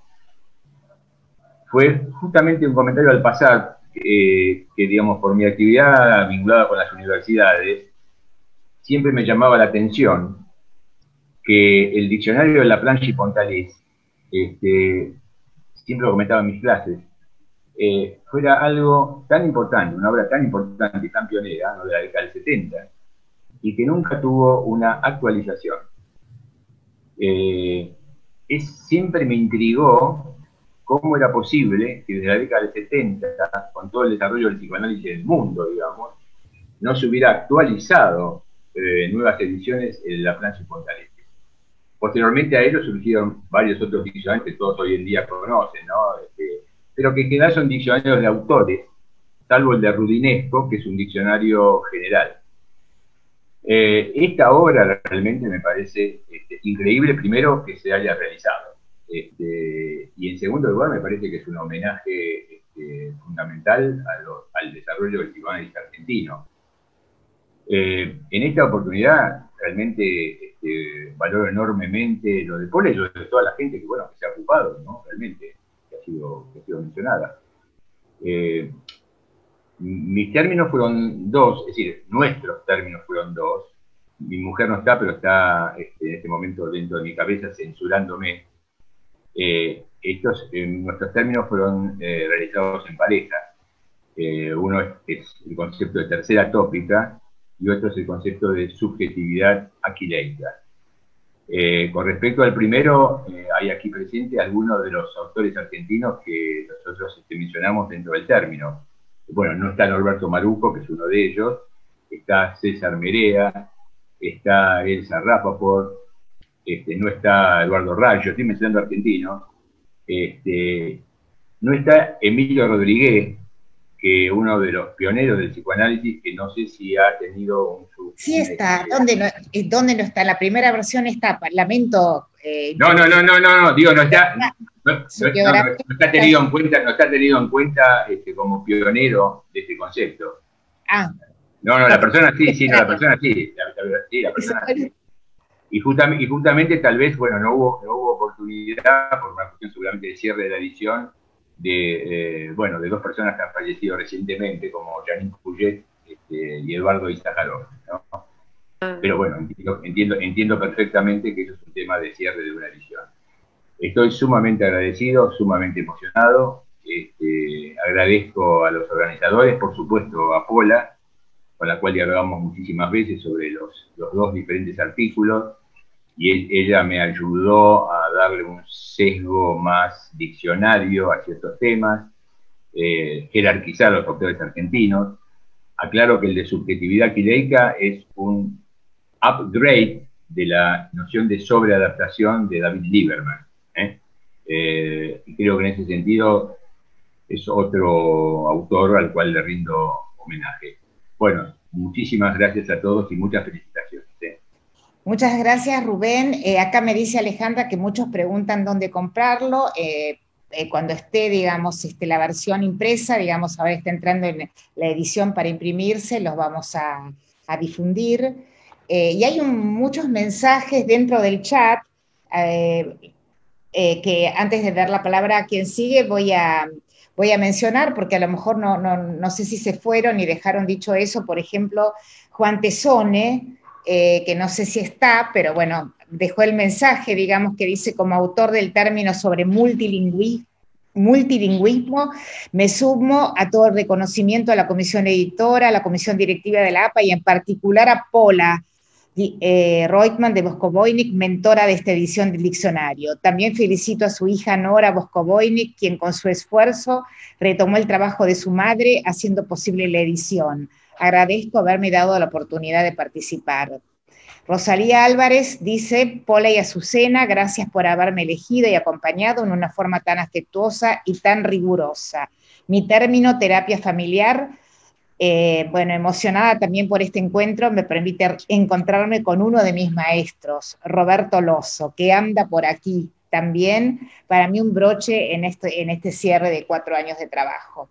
fue justamente un comentario al pasar, eh, que digamos por mi actividad vinculada con las universidades, siempre me llamaba la atención que el diccionario de Laplanche y Pontalés, este, siempre lo comentaba en mis clases, Eh, fuera algo tan importante, una obra tan importante y tan pionera, ¿no?, de la década del setenta, y que nunca tuvo una actualización. Eh, es, siempre me intrigó cómo era posible que desde la década del setenta, con todo el desarrollo del psicoanálisis del mundo, digamos, no se hubiera actualizado eh, nuevas ediciones en Laplanche y Pontalés. posteriormente a ellos surgieron varios otros diccionarios que todos hoy en día conocen, ¿no? Este, pero que en general son diccionarios de autores, salvo el de Rudinesco, que es un diccionario general. Eh, esta obra realmente me parece este, increíble, primero, que se haya realizado. Este, y en segundo lugar, me parece que es un homenaje este, fundamental a lo, al desarrollo del psicoanálisis argentino. Eh, en esta oportunidad, realmente este, valoro enormemente lo de Pola y lo de toda la gente que, bueno, que se ha ocupado, ¿no? Realmente, que ha sido, que ha sido mencionada. Eh, mis términos fueron dos, es decir, nuestros términos fueron dos. Mi mujer no está, pero está este, en este momento dentro de mi cabeza censurándome. Eh, estos, eh, nuestros términos fueron eh, realizados en pareja. Eh, uno es, es el concepto de tercera tópica y otro es el concepto de subjetividad aquileica. Eh, con respecto al primero, eh, hay aquí presente algunos de los autores argentinos que nosotros este, mencionamos dentro del término. Bueno, no está Norberto Maruco, que es uno de ellos, está César Merea, está Elsa Rappaport, este, no está Eduardo Rayo, estoy mencionando argentinos, este, no está Emilio Rodríguez, que uno de los pioneros del psicoanálisis, que no sé si ha tenido un... Su, sí está, ¿dónde no, ¿dónde no está? La primera versión está, lamento... Eh, no, no, no, no, no, no, digo, no está, no, no, no, no, no está tenido en cuenta, no está tenido en cuenta este, como pionero de este concepto. Ah. No, no, la persona sí, sí, no, la persona sí, la, la, sí, la persona sí. Y, justam, y justamente tal vez, bueno, no hubo, no hubo oportunidad, por una cuestión seguramente de cierre de la edición, de, eh, bueno, de dos personas que han fallecido recientemente, como Janine Puget este, y Eduardo Izajarov, ¿no? Pero bueno, entiendo, entiendo, entiendo perfectamente que eso es un tema de cierre de una edición. Estoy sumamente agradecido, sumamente emocionado, este, agradezco a los organizadores, por supuesto a Pola, con la cual dialogamos muchísimas veces sobre los, los dos diferentes artículos, y él, ella me ayudó a darle un sesgo más diccionario a ciertos temas, eh, jerarquizar a los autores argentinos. Aclaro que el de subjetividad aquileica es un upgrade de la noción de sobreadaptación de David Lieberman. ¿eh? Eh, y creo que en ese sentido es otro autor al cual le rindo homenaje. Bueno, muchísimas gracias a todos y muchas felicitaciones. ¿eh? Muchas gracias, Rubén. Eh, acá me dice Alejandra que muchos preguntan dónde comprarlo. Eh, eh, cuando esté, digamos, este, la versión impresa, digamos, ahora está entrando en la edición para imprimirse, los vamos a, a difundir. Eh, y hay un, muchos mensajes dentro del chat eh, eh, que antes de dar la palabra a quien sigue voy a, voy a mencionar, porque a lo mejor no, no, no sé si se fueron y dejaron dicho eso. Por ejemplo, Juan Tesone, eh, que no sé si está, pero bueno, dejó el mensaje, digamos, que dice: como autor del término sobre multilingüismo, multilingüismo, me sumo a todo el reconocimiento a la comisión editora, a la comisión directiva de la A P A y en particular a Pola eh, Reutemann de Boskovoynik, mentora de esta edición del diccionario. También felicito a su hija Nora Boskovoynik, quien con su esfuerzo retomó el trabajo de su madre, haciendo posible la edición. Agradezco haberme dado la oportunidad de participar. Rosalía Álvarez dice: Pola y Azucena, gracias por haberme elegido y acompañado en una forma tan afectuosa y tan rigurosa. Mi término, terapia familiar, eh, bueno, emocionada también por este encuentro, me permite encontrarme con uno de mis maestros, Roberto Lozo, que anda por aquí también, para mí un broche en este, en este cierre de cuatro años de trabajo.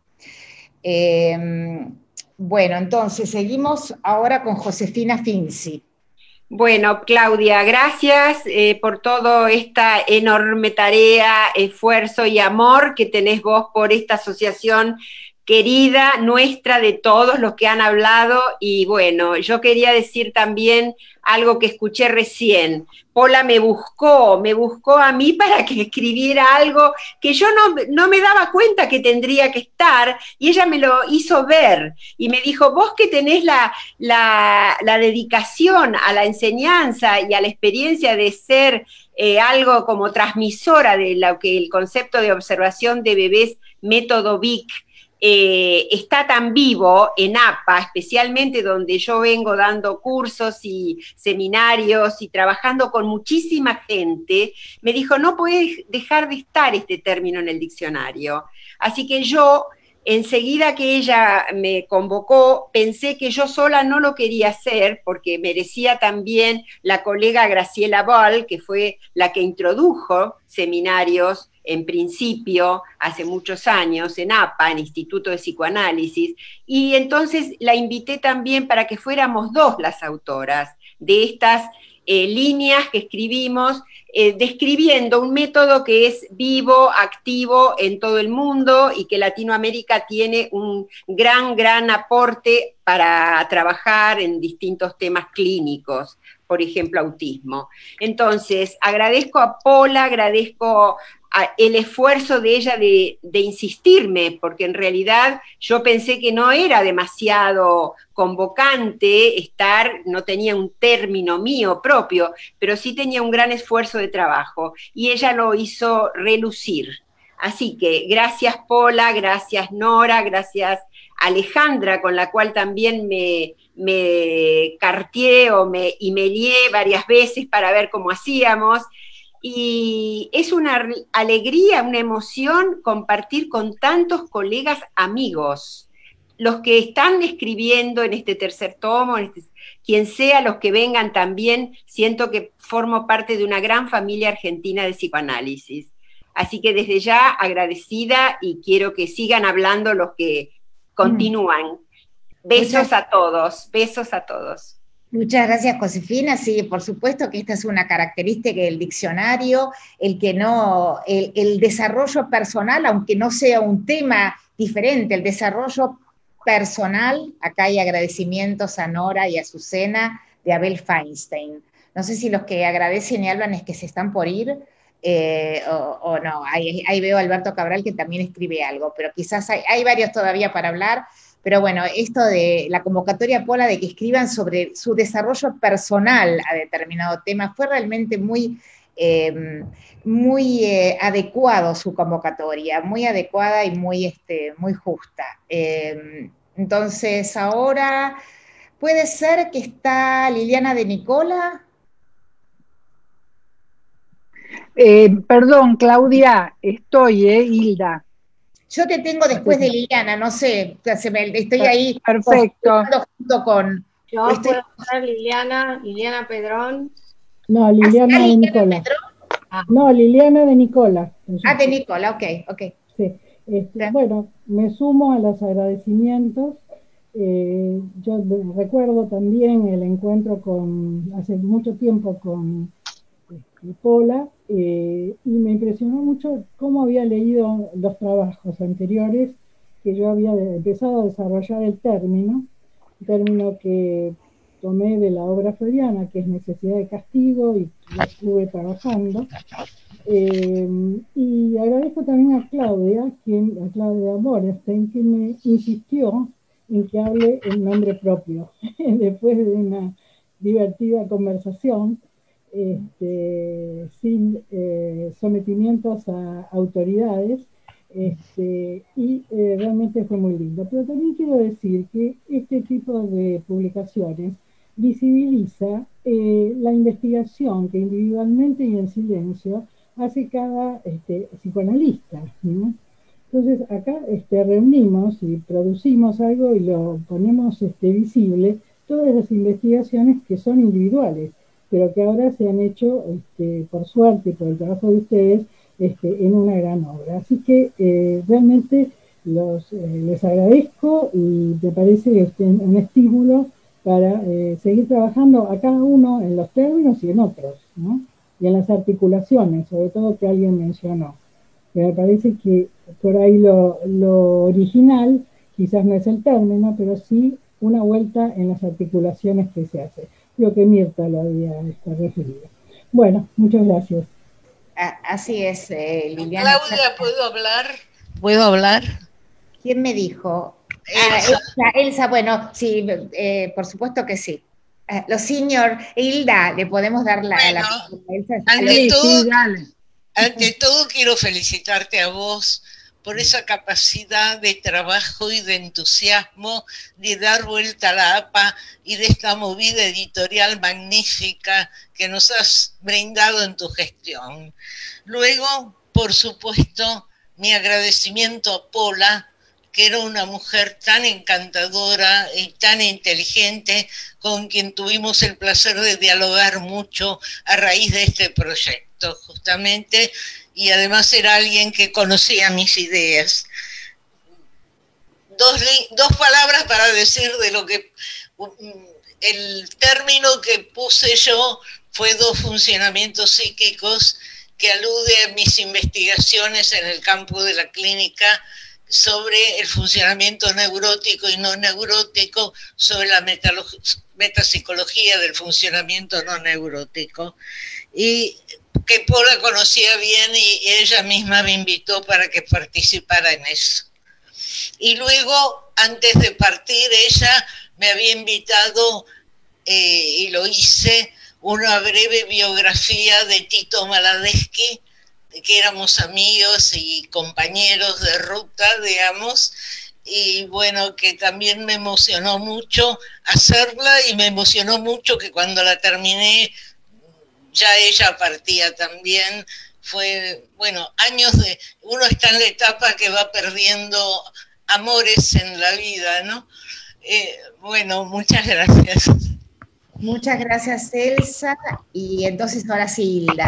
Eh, bueno, entonces seguimos ahora con Josefina Finzi. Bueno, Claudia, gracias eh, por toda esta enorme tarea, esfuerzo y amor que tenés vos por esta asociación querida, nuestra, de todos los que han hablado. Y bueno, yo quería decir también algo que escuché recién. Pola me buscó, me buscó a mí para que escribiera algo que yo no, no me daba cuenta que tendría que estar, y ella me lo hizo ver, y me dijo: vos que tenés la, la, la dedicación a la enseñanza y a la experiencia de ser eh, algo como transmisora de lo que el concepto de observación de bebés método Vic eh, está tan vivo en A P A, especialmente donde yo vengo dando cursos y seminarios y trabajando con muchísima gente, me dijo, no puede dejar de estar este término en el diccionario. Así que yo, enseguida que ella me convocó, pensé que yo sola no lo quería hacer, porque merecía también la colega Graciela Ball, que fue la que introdujo seminarios en principio, hace muchos años, en A P A, en Instituto de Psicoanálisis, y entonces la invité también para que fuéramos dos las autoras de estas eh, líneas que escribimos, eh, describiendo un método que es vivo, activo en todo el mundo, y que Latinoamérica tiene un gran, gran aporte para trabajar en distintos temas clínicos, por ejemplo, autismo. Entonces, agradezco a Pola, agradezco el esfuerzo de ella de, de insistirme, porque en realidad yo pensé que no era demasiado convocante estar, no tenía un término mío propio, pero sí tenía un gran esfuerzo de trabajo, y ella lo hizo relucir. Así que gracias Pola, gracias Nora, gracias Alejandra, con la cual también me, me carteé o me emailé varias veces para ver cómo hacíamos. Y es una alegría, una emoción compartir con tantos colegas amigos, los que están escribiendo en este tercer tomo, en este, quien sea, los que vengan también, siento que formo parte de una gran familia argentina de psicoanálisis. Así que desde ya agradecida, y quiero que sigan hablando los que continúan. Besos Muchas... a todos, besos a todos. Muchas gracias, Josefina. Sí, por supuesto que esta es una característica del diccionario, el que no, el, el desarrollo personal, aunque no sea un tema diferente, el desarrollo personal, acá hay agradecimientos a Nora y a Azucena de Abel Feinstein. No sé si los que agradecen y hablan es que se están por ir, eh, o, o no. Ahí, ahí veo a Alberto Cabral que también escribe algo, pero quizás hay, hay varios todavía para hablar. Pero bueno, esto de la convocatoria Pola de que escriban sobre su desarrollo personal a determinado tema, fue realmente muy, eh, muy eh, adecuado su convocatoria, muy adecuada y muy, este, muy justa. Eh, entonces ahora, ¿puede ser que está Liliana de Nicola? Eh, perdón, Claudia, estoy, eh, Hilda. Yo te tengo después de Liliana, no sé, estoy ahí. Perfecto. Junto con, Yo estoy, puedo ser Liliana, Liliana Pedrón. No, Liliana ¿Ah, de Nicola. Ah. No, Liliana de Nicola. Ah, de Nicola, ok, ok. Sí. Este, bueno, me sumo a los agradecimientos. Eh, yo recuerdo también el encuentro con, hace mucho tiempo con este, Pola, eh, y me impresionó mucho cómo había leído los trabajos anteriores, que yo había empezado a desarrollar el término, un término que tomé de la obra freudiana, que es necesidad de castigo, y lo estuve trabajando. Eh, y agradezco también a Claudia, quien, a Claudia Borenstein, que me insistió en que hable en nombre propio, después de una divertida conversación, este, sin eh, sometimientos a autoridades, este, y eh, realmente fue muy lindo. Pero también quiero decir que este tipo de publicaciones visibiliza eh, la investigación que individualmente y en silencio hace cada este, psicoanalista, ¿no? Entonces acá este, reunimos y producimos algo y lo ponemos este, visible, todas las investigaciones que son individuales, pero que ahora se han hecho, este, por suerte, por el trabajo de ustedes, este, en una gran obra. Así que eh, realmente los, eh, les agradezco, y me parece que es un estímulo para eh, seguir trabajando a cada uno en los términos y en otros, ¿no? Y en las articulaciones, sobre todo que alguien mencionó. Que me parece que por ahí lo, lo original quizás no es el término, pero sí una vuelta en las articulaciones que se hace. Creo que Mirta lo había está referido. Bueno, muchas gracias. Así es, eh, Liliana. Claudia, ¿puedo hablar? ¿Puedo hablar? ¿Quién me dijo? Ah, Elsa, Elsa, bueno, sí, eh, por supuesto que sí. Uh, los senior, Hilda, le podemos dar la... Bueno, la Elsa, ante, todo, ante todo quiero felicitarte a vos por esa capacidad de trabajo y de entusiasmo, de dar vuelta a la A P A y de esta movida editorial magnífica que nos has brindado en tu gestión. Luego, por supuesto, mi agradecimiento a Pola, que era una mujer tan encantadora y tan inteligente, con quien tuvimos el placer de dialogar mucho a raíz de este proyecto, justamente, y además era alguien que conocía mis ideas. Dos, dos palabras para decir de lo que... El término que puse yo fue dos funcionamientos psíquicos, que alude a mis investigaciones en el campo de la clínica sobre el funcionamiento neurótico y no neurótico, sobre la metapsicología del funcionamiento no neurótico, y que Pola conocía bien y ella misma me invitó para que participara en eso. Y luego, antes de partir, ella me había invitado, eh, y lo hice, una breve biografía de Tito Maladeschi, de que éramos amigos y compañeros de ruta, digamos, y bueno, que también me emocionó mucho hacerla, y me emocionó mucho que cuando la terminé ya ella partía también. Fue, bueno, años de... Uno está en la etapa que va perdiendo amores en la vida, ¿no? Eh, bueno, muchas gracias. Muchas gracias, Elsa. Y entonces ahora sí, Hilda.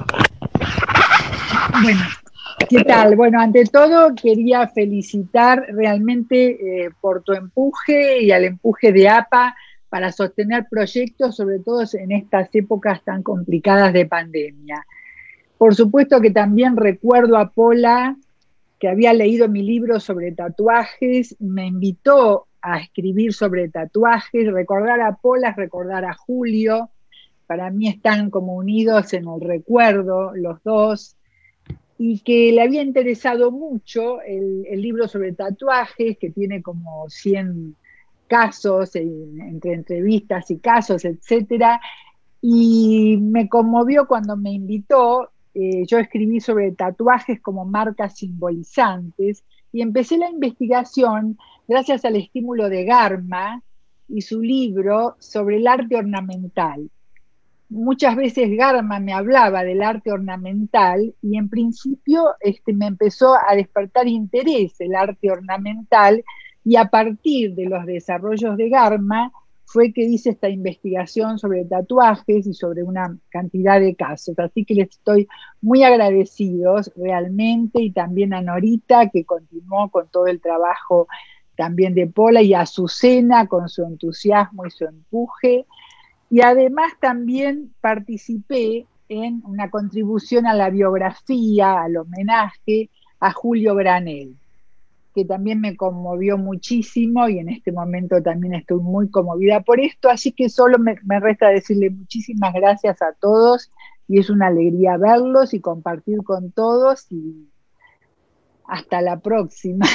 Bueno, ¿qué tal? Bueno, ante todo quería felicitar realmente eh, por tu empuje y al empuje de A P A para sostener proyectos, sobre todo en estas épocas tan complicadas de pandemia. Por supuesto que también recuerdo a Pola, que había leído mi libro sobre tatuajes, me invitó a escribir sobre tatuajes. Recordar a Pola es recordar a Julio, para mí están como unidos en el recuerdo los dos, y que le había interesado mucho el, el libro sobre tatuajes, que tiene como cien casos, en, entre entrevistas y casos, etcétera, y me conmovió cuando me invitó. Eh, yo escribí sobre tatuajes como marcas simbolizantes, y empecé la investigación gracias al estímulo de Garma y su libro sobre el arte ornamental. Muchas veces Garma me hablaba del arte ornamental, y en principio este, me empezó a despertar interés el arte ornamental, y a partir de los desarrollos de Garma fue que hice esta investigación sobre tatuajes y sobre una cantidad de casos. Así que les estoy muy agradecidos realmente, y también a Norita, que continuó con todo el trabajo también de Pola, y a Azucena con su entusiasmo y su empuje. Y además también participé en una contribución a la biografía, al homenaje a Julio Granell, que también me conmovió muchísimo, y en este momento también estoy muy conmovida por esto, así que solo me, me resta decirle muchísimas gracias a todos, y es una alegría verlos y compartir con todos, y hasta la próxima.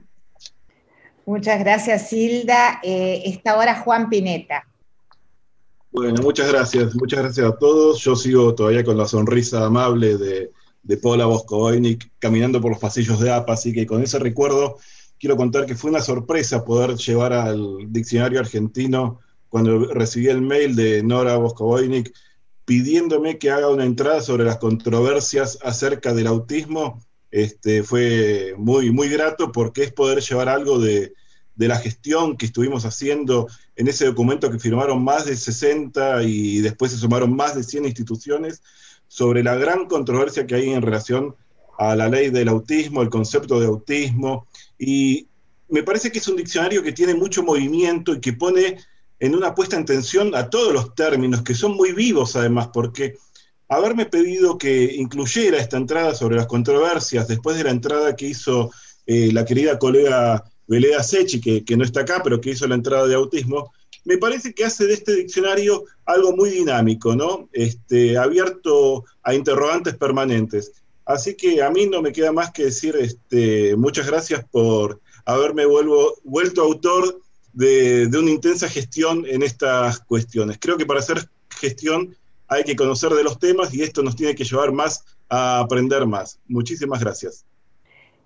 Muchas gracias, Hilda. Eh, está ahora Juan Pineta. Bueno, muchas gracias, muchas gracias a todos. Yo sigo todavía con la sonrisa amable de, de Pola Bosco-Voynich caminando por los pasillos de A P A, así que con ese recuerdo quiero contar que fue una sorpresa poder llevar al diccionario argentino cuando recibí el mail de Nora Bosco-Voynich pidiéndome que haga una entrada sobre las controversias acerca del autismo. Este, fue muy, muy grato, porque es poder llevar algo de, de la gestión que estuvimos haciendo en ese documento que firmaron más de sesenta y después se sumaron más de cien instituciones, sobre la gran controversia que hay en relación a la ley del autismo, el concepto de autismo, y me parece que es un diccionario que tiene mucho movimiento y que pone en una puesta en tensión a todos los términos, que son muy vivos además, porque haberme pedido que incluyera esta entrada sobre las controversias, después de la entrada que hizo eh, la querida colega Beleda Sechi, que, que no está acá, pero que hizo la entrada de autismo, me parece que hace de este diccionario algo muy dinámico, ¿no? Este, abierto a interrogantes permanentes. Así que a mí no me queda más que decir este, muchas gracias por haberme vuelvo, vuelto autor de, de una intensa gestión en estas cuestiones. Creo que para hacer gestión hay que conocer de los temas, y esto nos tiene que llevar más a aprender más. Muchísimas gracias.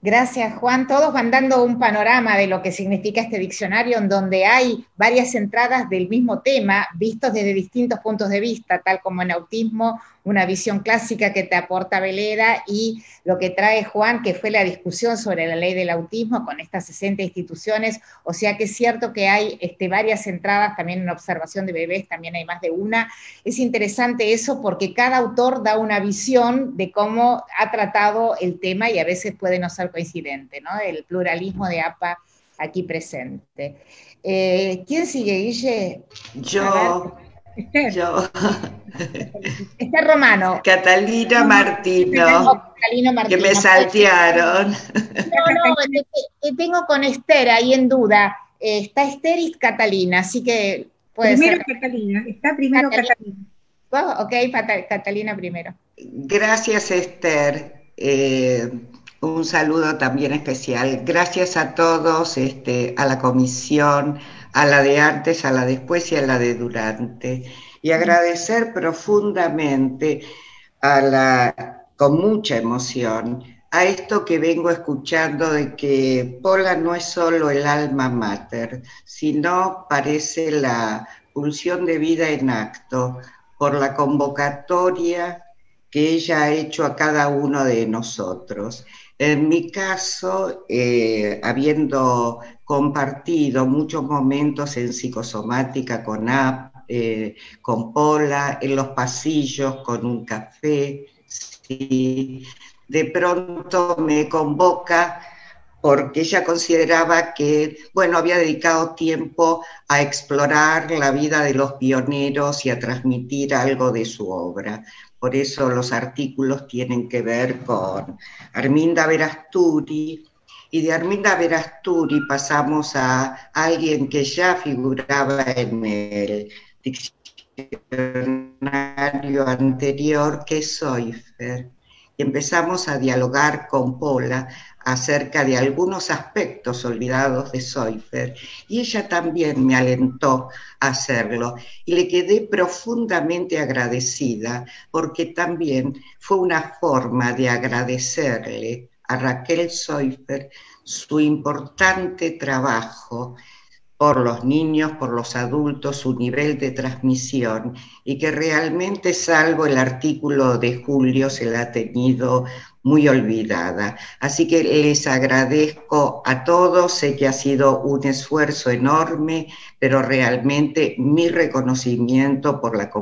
Gracias, Juan. Todos van dando un panorama de lo que significa este diccionario, en donde hay varias entradas del mismo tema, vistos desde distintos puntos de vista, tal como en autismo, una visión clásica que te aporta Veleda, y lo que trae Juan, que fue la discusión sobre la ley del autismo con estas sesenta instituciones, o sea que es cierto que hay este, varias entradas, también en observación de bebés, también hay más de una. Es interesante eso porque cada autor da una visión de cómo ha tratado el tema y a veces puede no ser coincidente, ¿no? El pluralismo de APA aquí presente. Eh, ¿Quién sigue, Guille? Yo. Yo. Está Romano. Catalina Martino. Martino. Que me saltearon. No, no, te, te tengo con Esther ahí en duda. Eh, está Esther y Catalina, así que puede primero ser. Catalina, está primero Catalina. Catalina. Oh, ok, Catalina primero. Gracias, Esther. Eh, un saludo también especial. Gracias a todos, este, a la comisión, a la de antes, a la después y a la de durante. Y agradecer profundamente, a la, con mucha emoción, a esto que vengo escuchando de que Pola no es solo el alma mater, sino parece la pulsión de vida en acto, por la convocatoria que ella ha hecho a cada uno de nosotros. En mi caso, eh, habiendo compartido muchos momentos en psicosomática con A P, eh, con Pola, en los pasillos con un café, ¿sí? De pronto me convoca porque ella consideraba que, bueno, había dedicado tiempo a explorar la vida de los pioneros y a transmitir algo de su obra. Por eso los artículos tienen que ver con Arminda Verasturi, y de Arminda Verasturi pasamos a alguien que ya figuraba en el diccionario anterior, que es Seufer. Y empezamos a dialogar con Pola acerca de algunos aspectos olvidados de Seufer, y ella también me alentó a hacerlo, y le quedé profundamente agradecida, porque también fue una forma de agradecerle a Raquel Seufer su importante trabajo por los niños, por los adultos, su nivel de transmisión, y que realmente, salvo el artículo de Julio, se la ha tenido muy olvidada. Así que les agradezco a todos, sé que ha sido un esfuerzo enorme, pero realmente mi reconocimiento por la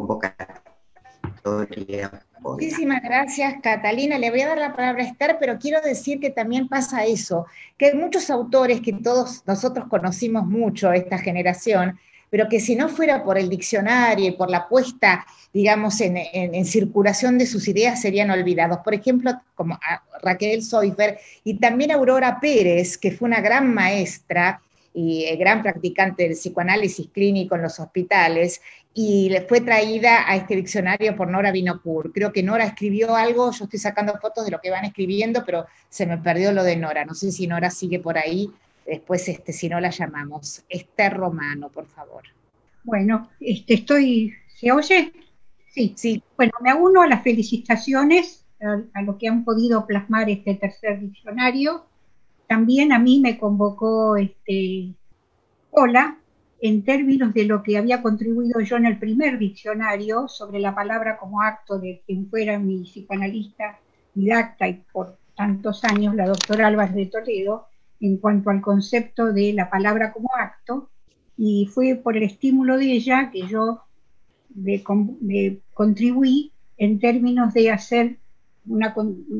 convocatoria. Muchísimas gracias, Catalina. Le voy a dar la palabra a Esther, pero quiero decir que también pasa eso, que hay muchos autores que todos nosotros conocimos mucho, esta generación, pero que si no fuera por el diccionario y por la puesta, digamos, en, en, en circulación de sus ideas, serían olvidados. Por ejemplo, como a Raquel Seufer y también Aurora Pérez, que fue una gran maestra y gran practicante del psicoanálisis clínico en los hospitales, y le fue traída a este diccionario por Nora Vinocourt. Creo que Nora escribió algo, yo estoy sacando fotos de lo que van escribiendo, pero se me perdió lo de Nora. No sé si Nora sigue por ahí, después este, si no la llamamos. Esther Romano, por favor. Bueno, este, estoy, ¿se oye? Sí. sí. Bueno, me uno a las felicitaciones a, a lo que han podido plasmar este tercer diccionario. También a mí me convocó este, Pola, en términos de lo que había contribuido yo en el primer diccionario sobre la palabra como acto, de quien fuera mi psicoanalista didacta y por tantos años la doctora Álvarez de Toledo, en cuanto al concepto de la palabra como acto, y fue por el estímulo de ella que yo de, de contribuí en términos de hacer una,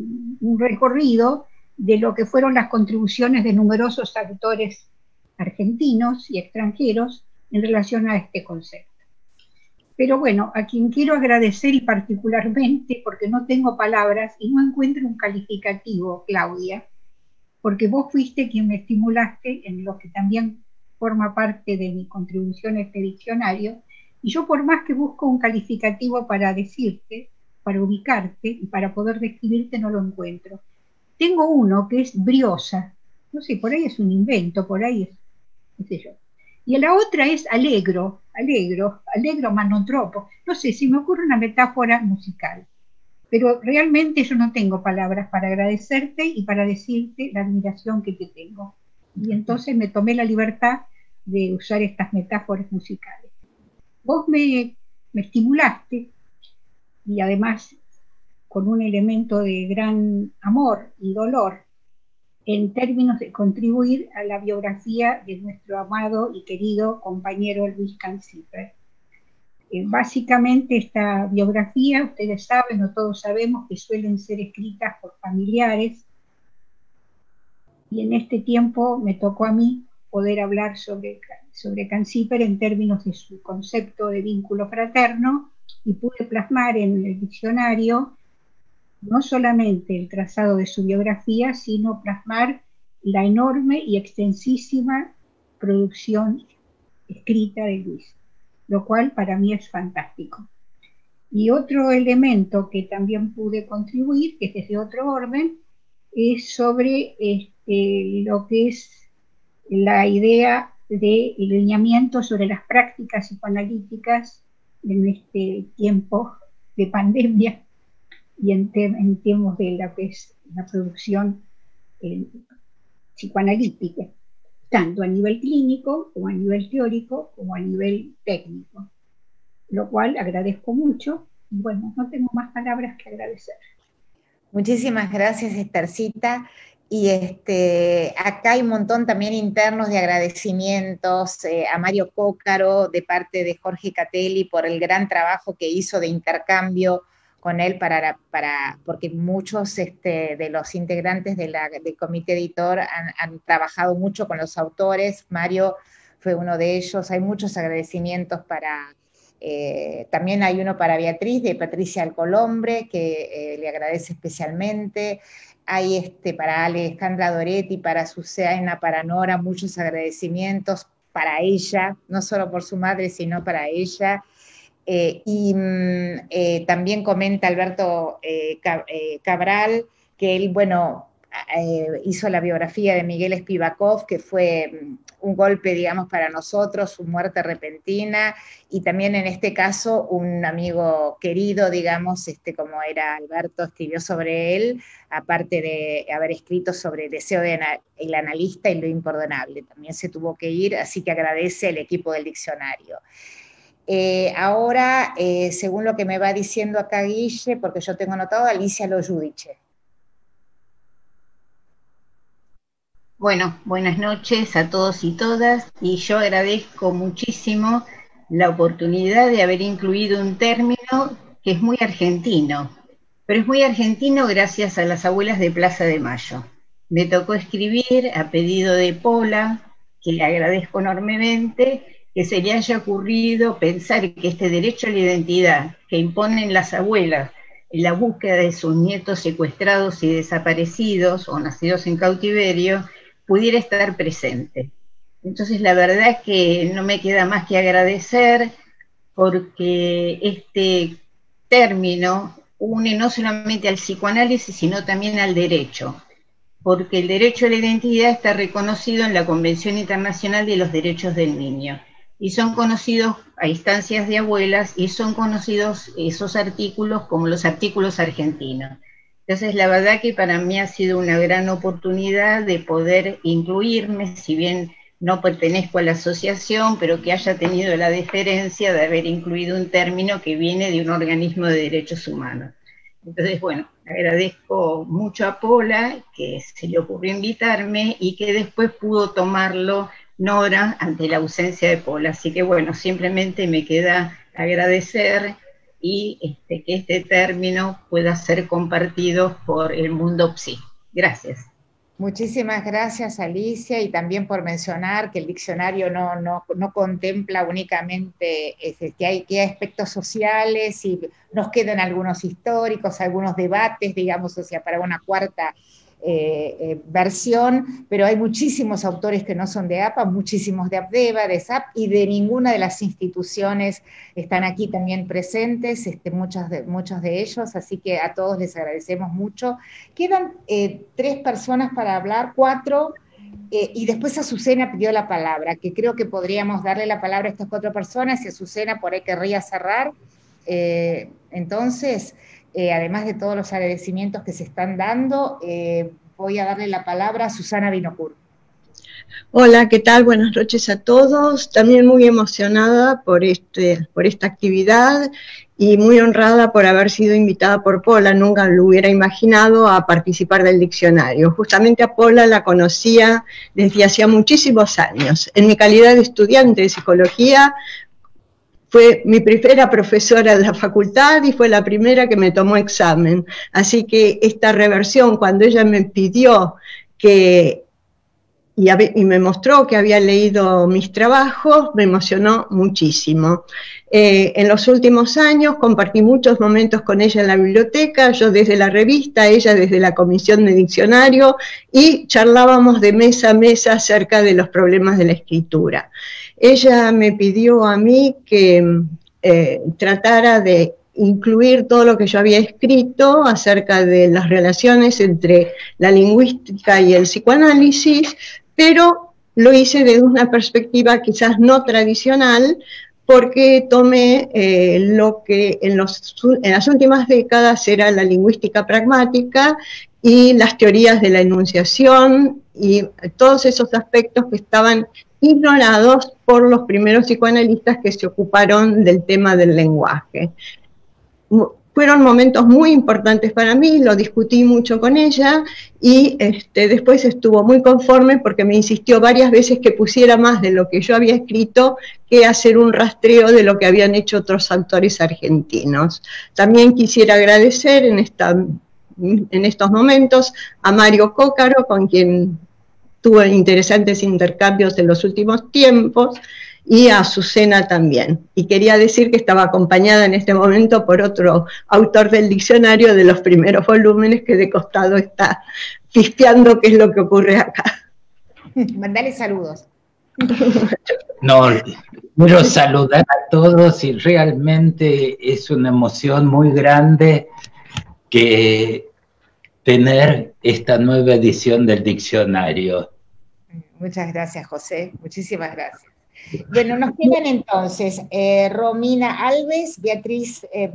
un recorrido de lo que fueron las contribuciones de numerosos autores argentinos y extranjeros en relación a este concepto. Pero bueno, a quien quiero agradecer y particularmente, porque no tengo palabras y no encuentro un calificativo, Claudia, porque vos fuiste quien me estimulaste en lo que también forma parte de mi contribución a este diccionario, y yo por más que busco un calificativo para decirte, para ubicarte y para poder describirte, no lo encuentro. Tengo uno que es briosa, no sé, por ahí es un invento, por ahí es, qué sé yo. Y la otra es alegro, alegro, alegro manotropo. No sé, si me ocurre una metáfora musical. pero realmente yo no tengo palabras para agradecerte y para decirte la admiración que te tengo. Y entonces me tomé la libertad de usar estas metáforas musicales. Vos me, me estimulaste, y además con un elemento de gran amor y dolor, en términos de contribuir a la biografía de nuestro amado y querido compañero Luis Canciper. Eh, básicamente esta biografía, ustedes saben o todos sabemos que suelen ser escritas por familiares, y en este tiempo me tocó a mí poder hablar sobre, sobre Canciper en términos de su concepto de vínculo fraterno, y pude plasmar en el diccionario no solamente el trazado de su biografía, sino plasmar la enorme y extensísima producción escrita de Luis, lo cual para mí es fantástico. Y otro elemento que también pude contribuir, que es desde otro orden, es sobre este, lo que es la idea de lineamiento sobre las prácticas psicoanalíticas en este tiempo de pandemia, y en, te en tiempos de la, que es la producción eh, psicoanalítica, tanto a nivel clínico, como a nivel teórico, como a nivel técnico, lo cual agradezco mucho. Bueno, no tengo más palabras que agradecer. Muchísimas gracias, Esthercita. Y este, acá hay un montón también internos de agradecimientos eh, a Mario Cócaro de parte de Jorge Catelli por el gran trabajo que hizo de intercambio con él, para, para, porque muchos este, de los integrantes de la, del comité editor han, han trabajado mucho con los autores. Mario fue uno de ellos. Hay muchos agradecimientos para, eh, también hay uno para Beatriz, de Patricia Alcolombre, que eh, le agradece especialmente. Hay este, para Alejandra Doretti, para Susana, para Nora, muchos agradecimientos para ella, no solo por su madre, sino para ella. Eh, y eh, también comenta Alberto eh, Cabral que él, bueno, eh, hizo la biografía de Miguel Spivakov, que fue un golpe, digamos, para nosotros, su muerte repentina, y también en este caso un amigo querido, digamos, este, como era Alberto, escribió sobre él, aparte de haber escrito sobre el deseo del de analista y lo imperdonable. También se tuvo que ir, así que agradece al equipo del diccionario. Eh, ahora, eh, según lo que me va diciendo acá Guille, porque yo tengo anotado, Alicia Lojudice. Bueno, buenas noches a todos y todas, y yo agradezco muchísimo la oportunidad de haber incluido un término que es muy argentino, pero es muy argentino gracias a las abuelas de Plaza de Mayo. Me tocó escribir a pedido de Pola, que le agradezco enormemente, que se le haya ocurrido pensar que este derecho a la identidad que imponen las abuelas en la búsqueda de sus nietos secuestrados y desaparecidos o nacidos en cautiverio pudiera estar presente. Entonces la verdad es que no me queda más que agradecer, porque este término une no solamente al psicoanálisis, sino también al derecho, porque el derecho a la identidad está reconocido en la Convención Internacional de los Derechos del Niño, y son conocidos a instancias de abuelas, y son conocidos esos artículos como los artículos argentinos. Entonces, la verdad que para mí ha sido una gran oportunidad de poder incluirme, si bien no pertenezco a la asociación, pero que haya tenido la deferencia de haber incluido un término que viene de un organismo de derechos humanos. Entonces, bueno, agradezco mucho a Pola, que se le ocurrió invitarme, y que después pudo tomarlo Nora ante la ausencia de Pola. Así que bueno, simplemente me queda agradecer y este, que este término pueda ser compartido por el mundo psi. Gracias. Muchísimas gracias, Alicia, y también por mencionar que el diccionario no, no, no contempla únicamente este, que, hay, que hay aspectos sociales, y nos quedan algunos históricos, algunos debates, digamos, o sea, para una cuarta Eh, eh, versión, pero hay muchísimos autores que no son de A P A, muchísimos de APDEVA, de S A P, y de ninguna de las instituciones están aquí también presentes, este, muchos, de, muchos de ellos, así que a todos les agradecemos mucho. Quedan eh, tres personas para hablar, cuatro, eh, y después Azucena pidió la palabra, que creo que podríamos darle la palabra a estas cuatro personas, y Azucena por ahí querría cerrar. Eh, entonces, eh, además de todos los agradecimientos que se están dando, eh, voy a darle la palabra a Susana Vinokur. Hola, ¿qué tal? Buenas noches a todos. También muy emocionada por, este, por esta actividad y muy honrada por haber sido invitada por Pola. Nunca lo hubiera imaginado a participar del diccionario. Justamente a Pola la conocía desde hacía muchísimos años. En mi calidad de estudiante de psicología, fue mi primera profesora de la facultad y fue la primera que me tomó examen. Así que esta reversión, cuando ella me pidió que... Y, y me mostró que había leído mis trabajos, me emocionó muchísimo. Eh, en los últimos años compartí muchos momentos con ella en la biblioteca, yo desde la revista, ella desde la comisión de diccionario, y charlábamos de mesa a mesa acerca de los problemas de la escritura. Ella me pidió a mí que eh, tratara de incluir todo lo que yo había escrito acerca de las relaciones entre la lingüística y el psicoanálisis, pero lo hice desde una perspectiva quizás no tradicional, porque tomé eh, lo que en, los, en las últimas décadas era la lingüística pragmática y las teorías de la enunciación y todos esos aspectos que estaban ignorados por los primeros psicoanalistas que se ocuparon del tema del lenguaje. Fueron momentos muy importantes para mí, lo discutí mucho con ella y este, después estuvo muy conforme porque me insistió varias veces que pusiera más de lo que yo había escrito que hacer un rastreo de lo que habían hecho otros autores argentinos. También quisiera agradecer en, esta, en estos momentos a Mario Cócaro, con quien tuve interesantes intercambios en los últimos tiempos, y a Azucena también. Y quería decir que estaba acompañada en este momento por otro autor del diccionario de los primeros volúmenes que de costado está fispeando qué es lo que ocurre acá. Mandale saludos. No, quiero saludar a todos y realmente es una emoción muy grande que tener esta nueva edición del diccionario. Muchas gracias, José. Muchísimas gracias. Bueno, nos quedan entonces eh, Romina Alves, Beatriz eh,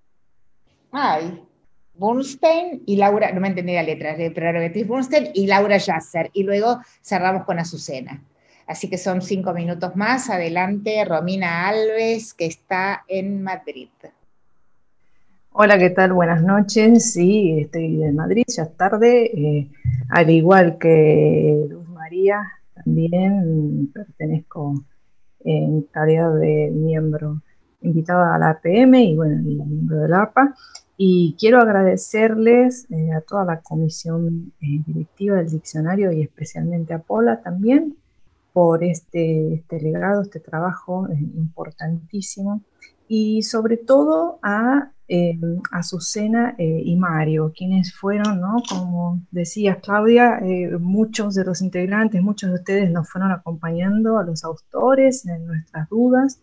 ay, Bernstein y Laura, no me entendí la letra, pero Beatriz Bernstein y Laura Yasser, y luego cerramos con Azucena. Así que son cinco minutos más. Adelante, Romina Alves, que está en Madrid. Hola, ¿qué tal? Buenas noches. Sí, estoy en Madrid, ya es tarde. Eh, al igual que Luz María, también pertenezco en calidad de miembro invitada a la A P M y bueno, y miembro de la A P A. Y quiero agradecerles eh, a toda la comisión eh, directiva del diccionario y especialmente a Pola también por este, este legado, este trabajo eh, importantísimo. Y sobre todo a eh, Azucena eh, y Mario, quienes fueron, ¿no? Como decías, Claudia, eh, muchos de los integrantes, muchos de ustedes nos fueron acompañando a los autores en nuestras dudas.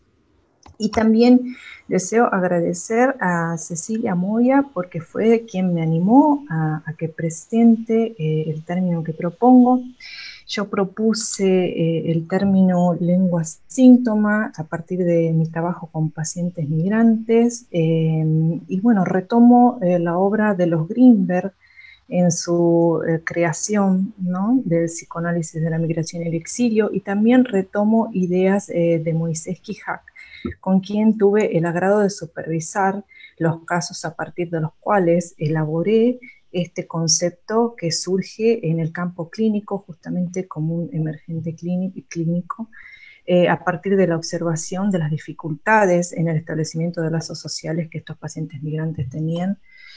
Y también deseo agradecer a Cecilia Moya porque fue quien me animó a, a que presente eh, el término que propongo. Yo propuse eh, el término lengua síntoma a partir de mi trabajo con pacientes migrantes eh, y bueno, retomo eh, la obra de los Greenberg en su eh, creación, ¿no?, del psicoanálisis de la migración y el exilio, y también retomo ideas eh, de Moisés Quijak, con quien tuve el agrado de supervisar los casos a partir de los cuales elaboré este concepto que surge en el campo clínico, justamente como un emergente clínico, eh, a partir de la observación de las dificultades en el establecimiento de lazos sociales que estos pacientes migrantes tenían,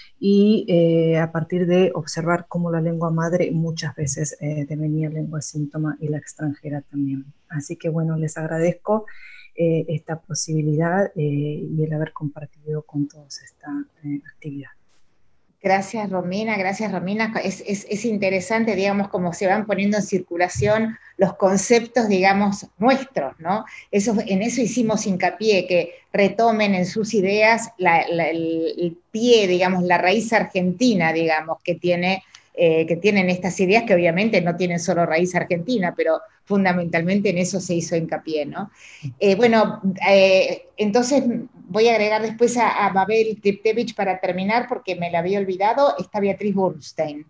y eh, a partir de observar cómo la lengua madre muchas veces eh, devenía lengua síntoma y la extranjera también. Así que bueno, les agradezco eh, esta posibilidad eh, y el haber compartido con todos esta eh, actividad. Gracias, Romina, gracias, Romina. Es, es, es interesante, digamos, cómo se van poniendo en circulación los conceptos, digamos, nuestros, ¿no? Eso, en eso hicimos hincapié, que retomen en sus ideas la, la, el, el pie, digamos, la raíz argentina, digamos, que tiene eh, que tienen estas ideas que obviamente no tienen solo raíz argentina, pero fundamentalmente en eso se hizo hincapié, ¿no? Eh, bueno, eh, entonces voy a agregar después a, a Mabel Triptevich para terminar, porque me la había olvidado, está Beatriz Burnstein.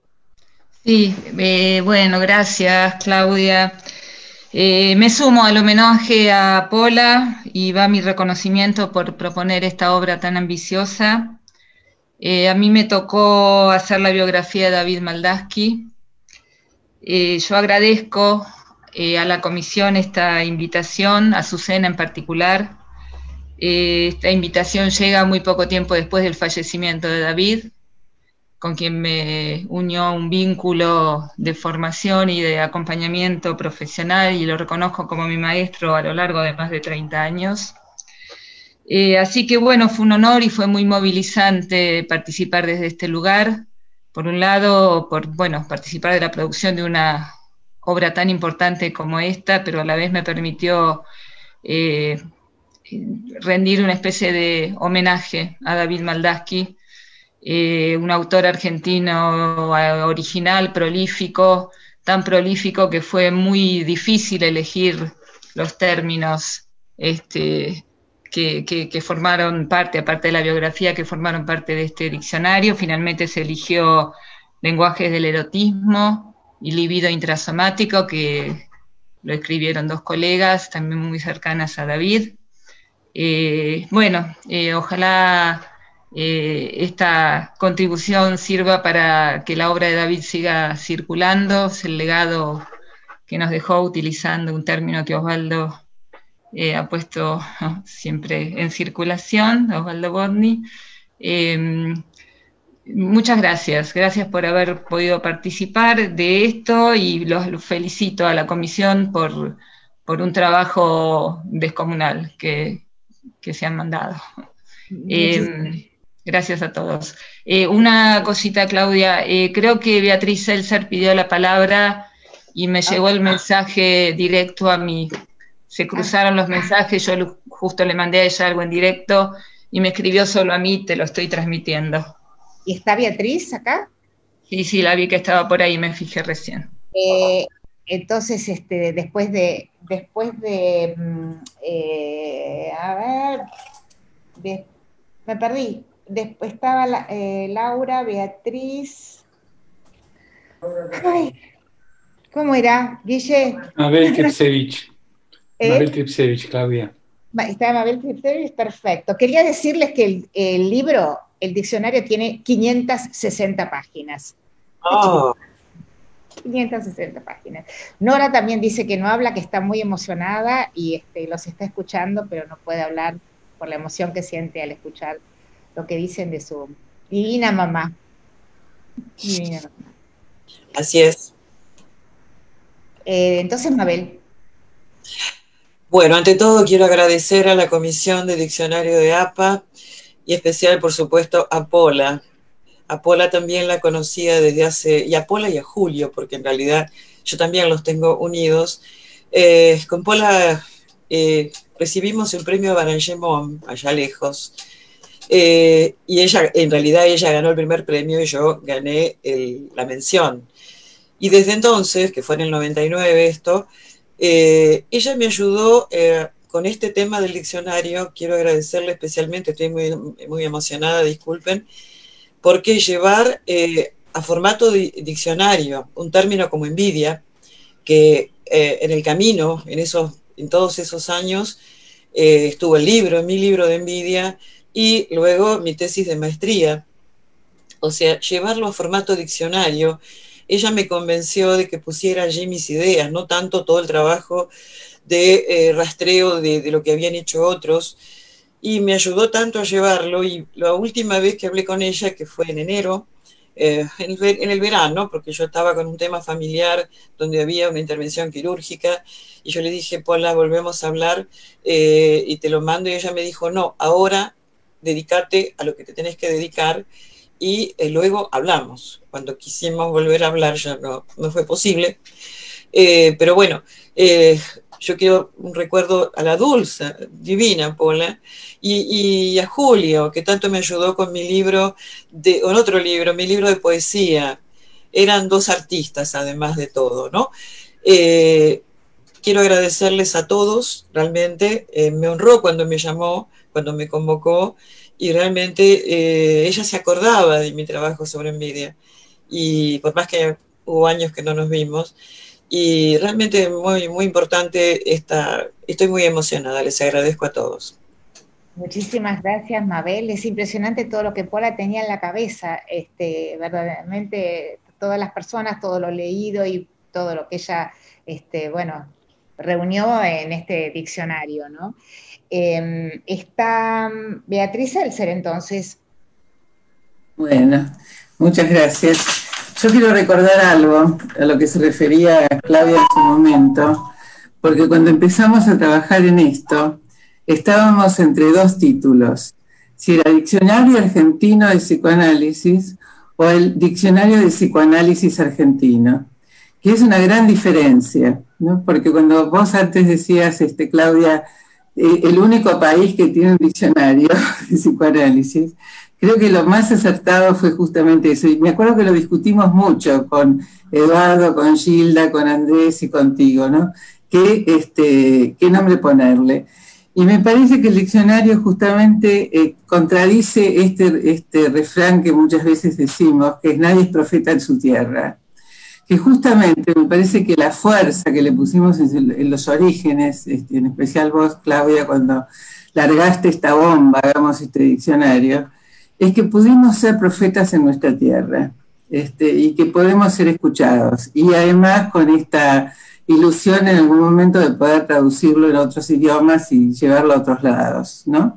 Sí, eh, bueno, gracias, Claudia. Eh, me sumo al homenaje a Pola y va mi reconocimiento por proponer esta obra tan ambiciosa. Eh, a mí me tocó hacer la biografía de David Maldavsky. Eh, yo agradezco eh, a la comisión esta invitación, a Susana en particular. Eh, esta invitación llega muy poco tiempo después del fallecimiento de David, con quien me unió un vínculo de formación y de acompañamiento profesional, y lo reconozco como mi maestro a lo largo de más de treinta años. Eh, así que bueno, fue un honor y fue muy movilizante participar desde este lugar. Por un lado, por bueno, participar de la producción de una obra tan importante como esta, pero a la vez me permitió eh, rendir una especie de homenaje a David Maldavsky, eh, un autor argentino original, prolífico, tan prolífico que fue muy difícil elegir los términos este, que, que, que formaron parte, aparte de la biografía, que formaron parte de este diccionario. Finalmente se eligió lenguajes del erotismo y libido intrasomático, que lo escribieron dos colegas, también muy cercanas a David. Eh, bueno, eh, ojalá eh, esta contribución sirva para que la obra de David siga circulando. Es el legado que nos dejó, utilizando un término que Osvaldo eh, ha puesto ¿no? siempre en circulación, Osvaldo Bodny. Eh, muchas gracias, gracias por haber podido participar de esto, y los, los felicito a la comisión por, por un trabajo descomunal que, que se han mandado. Eh, gracias a todos. Eh, una cosita, Claudia, eh, creo que Beatriz Seltzer pidió la palabra y me llegó el mensaje directo a mí. Se cruzaron los mensajes, yo justo le mandé a ella algo en directo y me escribió solo a mí, te lo estoy transmitiendo. ¿Y está Beatriz acá? Sí, sí, la vi que estaba por ahí, me fijé recién. Eh, entonces, este, después de, después de, eh, a ver, de, me perdí. Después estaba la, eh, Laura, Beatriz. Ay, ¿cómo era, Guille? Mabel Triptevich. ¿Eh? Mabel Triptevich, Claudia. Está Mabel Triptevich, perfecto. Quería decirles que el, el libro, el diccionario, tiene quinientas sesenta páginas. Oh. quinientas sesenta páginas. Nora también dice que no habla, que está muy emocionada y este, los está escuchando, pero no puede hablar por la emoción que siente al escuchar lo que dicen de su divina mamá. Divina mamá. Así es. Eh, entonces, Mabel. Bueno, ante todo quiero agradecer a la Comisión de Diccionario de A P A y especial, por supuesto, a Pola. A Pola también la conocía desde hace, y a Pola y a Julio, porque en realidad yo también los tengo unidos. Eh, con Pola eh, recibimos el premio Barangemont, allá lejos, eh, y ella, en realidad ella ganó el primer premio y yo gané el, la mención. Y desde entonces, que fue en el noventa y nueve esto, eh, ella me ayudó eh, con este tema del diccionario. Quiero agradecerle especialmente, estoy muy, muy emocionada, disculpen, porque llevar eh, a formato de diccionario un término como envidia, que eh, en el camino, en, esos, en todos esos años, eh, estuvo el libro, mi libro de envidia, y luego mi tesis de maestría. O sea, llevarlo a formato diccionario, ella me convenció de que pusiera allí mis ideas, no tanto todo el trabajo de eh, rastreo de, de lo que habían hecho otros, y me ayudó tanto a llevarlo. Y la última vez que hablé con ella, que fue en enero, eh, en, el, en el verano, porque yo estaba con un tema familiar donde había una intervención quirúrgica, y yo le dije, Pola, volvemos a hablar eh, y te lo mando, y ella me dijo, no, ahora dedícate a lo que te tenés que dedicar, y eh, luego hablamos. Cuando quisimos volver a hablar ya no, no fue posible, eh, pero bueno, eh, yo quiero un recuerdo a la dulce, divina Pola, y, y a Julio, que tanto me ayudó con mi libro, de, con otro libro, mi libro de poesía, eran dos artistas, además de todo, ¿no? Eh, quiero agradecerles a todos, realmente, eh, me honró cuando me llamó, cuando me convocó, y realmente eh, ella se acordaba de mi trabajo sobre envidia, y por más que hubo años que no nos vimos, y realmente muy, muy importante, esta, estoy muy emocionada, les agradezco a todos. Muchísimas gracias, Mabel. Es impresionante todo lo que Pola tenía en la cabeza, este, verdaderamente todas las personas, todo lo leído y todo lo que ella, este, bueno, reunió en este diccionario, ¿no? Eh, está Beatriz Elser, entonces. Bueno, muchas gracias. Yo quiero recordar algo a lo que se refería Claudia en su momento, porque cuando empezamos a trabajar en esto, estábamos entre dos títulos, si era Diccionario Argentino de Psicoanálisis o el Diccionario de Psicoanálisis Argentino, que es una gran diferencia, ¿no? Porque cuando vos antes decías, este, Claudia, eh, el único país que tiene un diccionario de psicoanálisis, creo que lo más acertado fue justamente eso, y me acuerdo que lo discutimos mucho con Eduardo, con Gilda, con Andrés y contigo, ¿no? ¿Qué, este, qué nombre ponerle? Y me parece que el diccionario justamente eh, contradice este, este refrán que muchas veces decimos, que es nadie es profeta en su tierra. Que justamente me parece que la fuerza que le pusimos en, en los orígenes, este, en especial vos, Claudia, cuando largaste esta bomba, hagamos este diccionario, es que pudimos ser profetas en nuestra tierra, este, y que podemos ser escuchados. Y además con esta ilusión en algún momento de poder traducirlo en otros idiomas y llevarlo a otros lados, ¿no?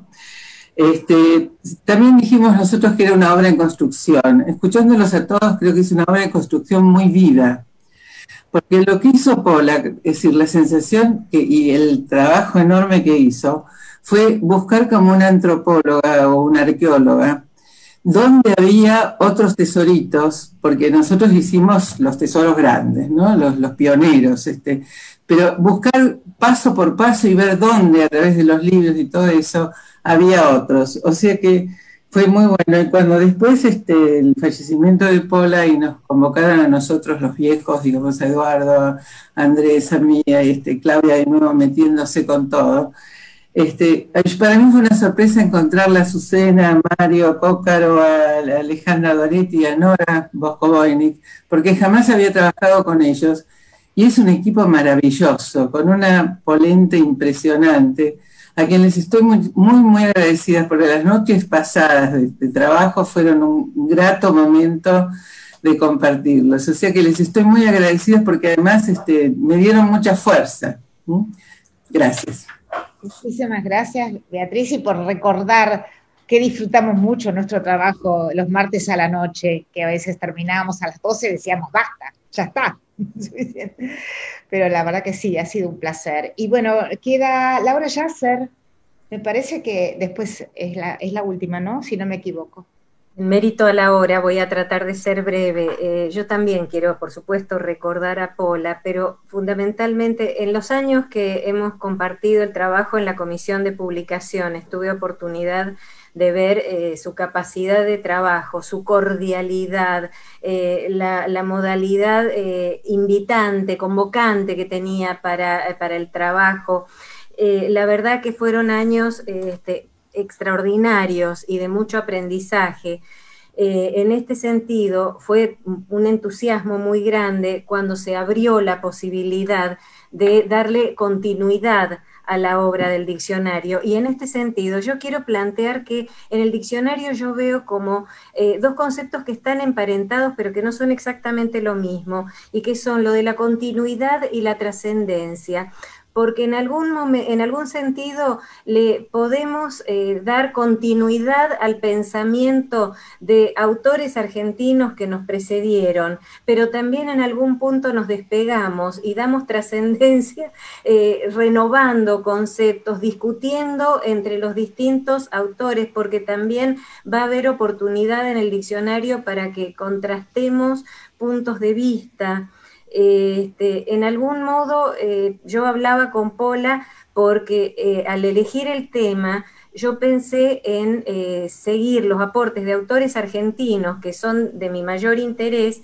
Este, también dijimos nosotros que era una obra en construcción. Escuchándolos a todos, creo que es una obra de construcción muy viva, porque lo que hizo Pola, es decir, la sensación que, y el trabajo enorme que hizo, fue buscar como una antropóloga o una arqueóloga donde había otros tesoritos, porque nosotros hicimos los tesoros grandes, ¿no? Los, los pioneros, este, pero buscar paso por paso y ver dónde, a través de los libros y todo eso, había otros. O sea que fue muy bueno. Y cuando después este, el fallecimiento de Pola y nos convocaron a nosotros los viejos, digamos a Eduardo, a Andrés, a mí, a este, Claudia de nuevo metiéndose con todo, Este, para mí fue una sorpresa encontrarla a Azucena, a Mario, a Cócaro, a Alejandra Doretti y a Nora Bosco-Voynich, porque jamás había trabajado con ellos, y es un equipo maravilloso, con una polenta impresionante, a quien les estoy muy, muy, muy agradecida, porque las noches pasadas de, de trabajo fueron un grato momento de compartirlos, o sea que les estoy muy agradecida porque además este, me dieron mucha fuerza. ¿Mm? Gracias. Muchísimas gracias, Beatriz, y por recordar que disfrutamos mucho nuestro trabajo los martes a la noche, que a veces terminábamos a las doce y decíamos, basta, ya está. Pero la verdad que sí, ha sido un placer. Y bueno, queda Laura Yasser, me parece que después es la, es la última, ¿no? Si no me equivoco. Mérito a la hora, voy a tratar de ser breve. Eh, yo también quiero, por supuesto, recordar a Pola, pero fundamentalmente en los años que hemos compartido el trabajo en la Comisión de Publicaciones, tuve oportunidad de ver eh, su capacidad de trabajo, su cordialidad, eh, la, la modalidad eh, invitante, convocante que tenía para, para el trabajo. Eh, la verdad que fueron años este, extraordinarios y de mucho aprendizaje. Eh, en este sentido, fue un entusiasmo muy grande cuando se abrió la posibilidad de darle continuidad a la obra del diccionario, y en este sentido yo quiero plantear que en el diccionario yo veo como eh, dos conceptos que están emparentados pero que no son exactamente lo mismo, y que son lo de la continuidad y la trascendencia, porque en algún, momento, en algún sentido le podemos eh, dar continuidad al pensamiento de autores argentinos que nos precedieron, pero también en algún punto nos despegamos y damos trascendencia eh, renovando conceptos, discutiendo entre los distintos autores, porque también va a haber oportunidad en el diccionario para que contrastemos puntos de vista. Este, en algún modo eh, yo hablaba con Pola porque eh, al elegir el tema yo pensé en eh, seguir los aportes de autores argentinos que son de mi mayor interés,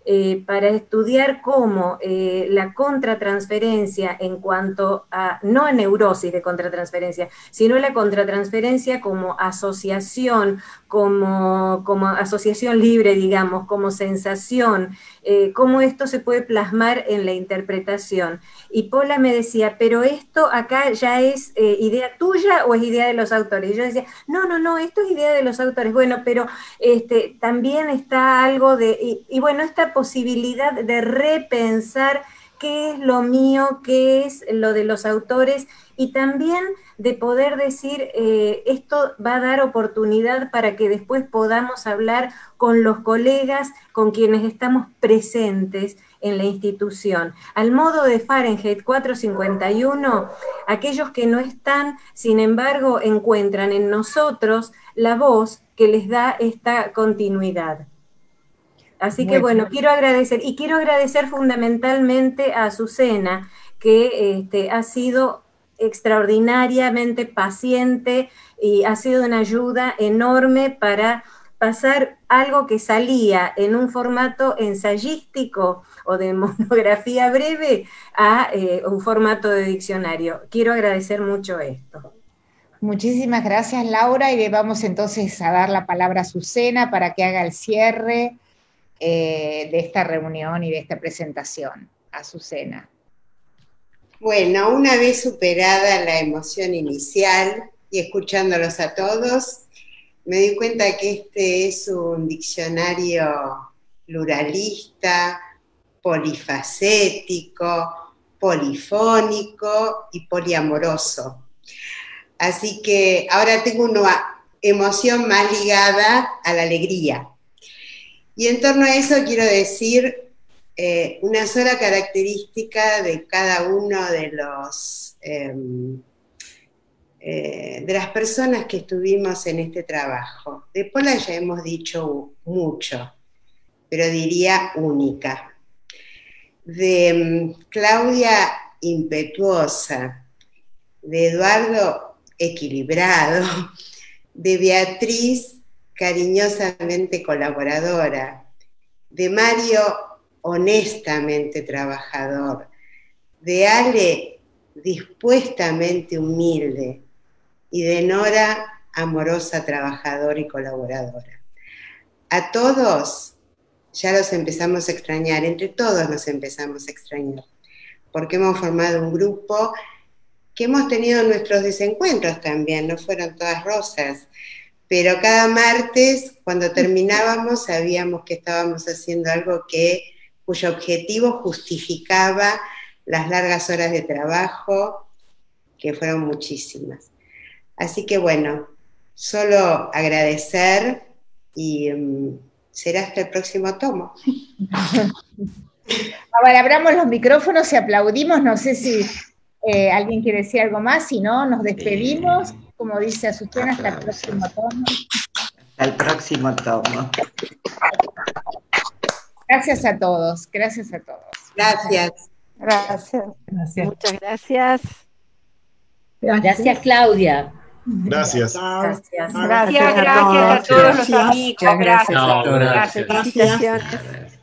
eh, para estudiar cómo eh, la contratransferencia en cuanto a, no a neurosis de contratransferencia, sino la contratransferencia como asociación, como, como asociación libre, digamos, como sensación, eh, cómo esto se puede plasmar en la interpretación. Y Pola me decía, pero esto acá ya es eh, idea tuya o es idea de los autores. Y yo decía, no, no, no, esto es idea de los autores. Bueno, pero este, también está algo de, y, y bueno, esta posibilidad de repensar qué es lo mío, qué es lo de los autores, y también de poder decir, eh, esto va a dar oportunidad para que después podamos hablar con los colegas, con quienes estamos presentes en la institución. Al modo de Fahrenheit cuatrocientos cincuenta y uno, aquellos que no están, sin embargo, encuentran en nosotros la voz que les da esta continuidad. Así Muy que bueno, bien. quiero agradecer, y quiero agradecer fundamentalmente a Azucena, que este, ha sido extraordinariamente paciente y ha sido una ayuda enorme para pasar algo que salía en un formato ensayístico o de monografía breve a eh, un formato de diccionario. Quiero agradecer mucho esto. Muchísimas gracias, Laura, y vamos entonces a dar la palabra a Azucena para que haga el cierre eh, de esta reunión y de esta presentación. Azucena. Bueno, una vez superada la emoción inicial y escuchándolos a todos, me di cuenta que este es un diccionario pluralista, polifacético, polifónico y poliamoroso. Así que ahora tengo una emoción más ligada a la alegría. Y en torno a eso quiero decir eh, una sola característica de cada uno de los eh, eh, de las personas que estuvimos en este trabajo. De Pola ya hemos dicho mucho, pero diría única. De um, Claudia, impetuosa. De Eduardo, equilibrado. De Beatriz, cariñosamente colaboradora. De Mario, honestamente trabajador. De Ale, dispuestamente humilde. Y de Nora, amorosa, trabajadora y colaboradora. A todos ya los empezamos a extrañar, entre todos nos empezamos a extrañar, porque hemos formado un grupo que hemos tenido nuestros desencuentros también, no fueron todas rosas, pero cada martes, cuando terminábamos, sabíamos que estábamos haciendo algo que, cuyo objetivo justificaba las largas horas de trabajo, que fueron muchísimas. Así que bueno, solo agradecer y um, será hasta el próximo tomo. Ahora abramos los micrófonos y aplaudimos, no sé si eh, alguien quiere decir algo más, si no, nos despedimos, como dice Azucena, hasta el próximo tomo. Hasta el próximo tomo. Gracias a todos, gracias a todos. Gracias. Gracias. Gracias. Muchas gracias. Gracias. Gracias, Claudia. Gracias. Gracias. Gracias, gracias a todos los amigos. Gracias. Gracias. No, gracias. Felicitaciones.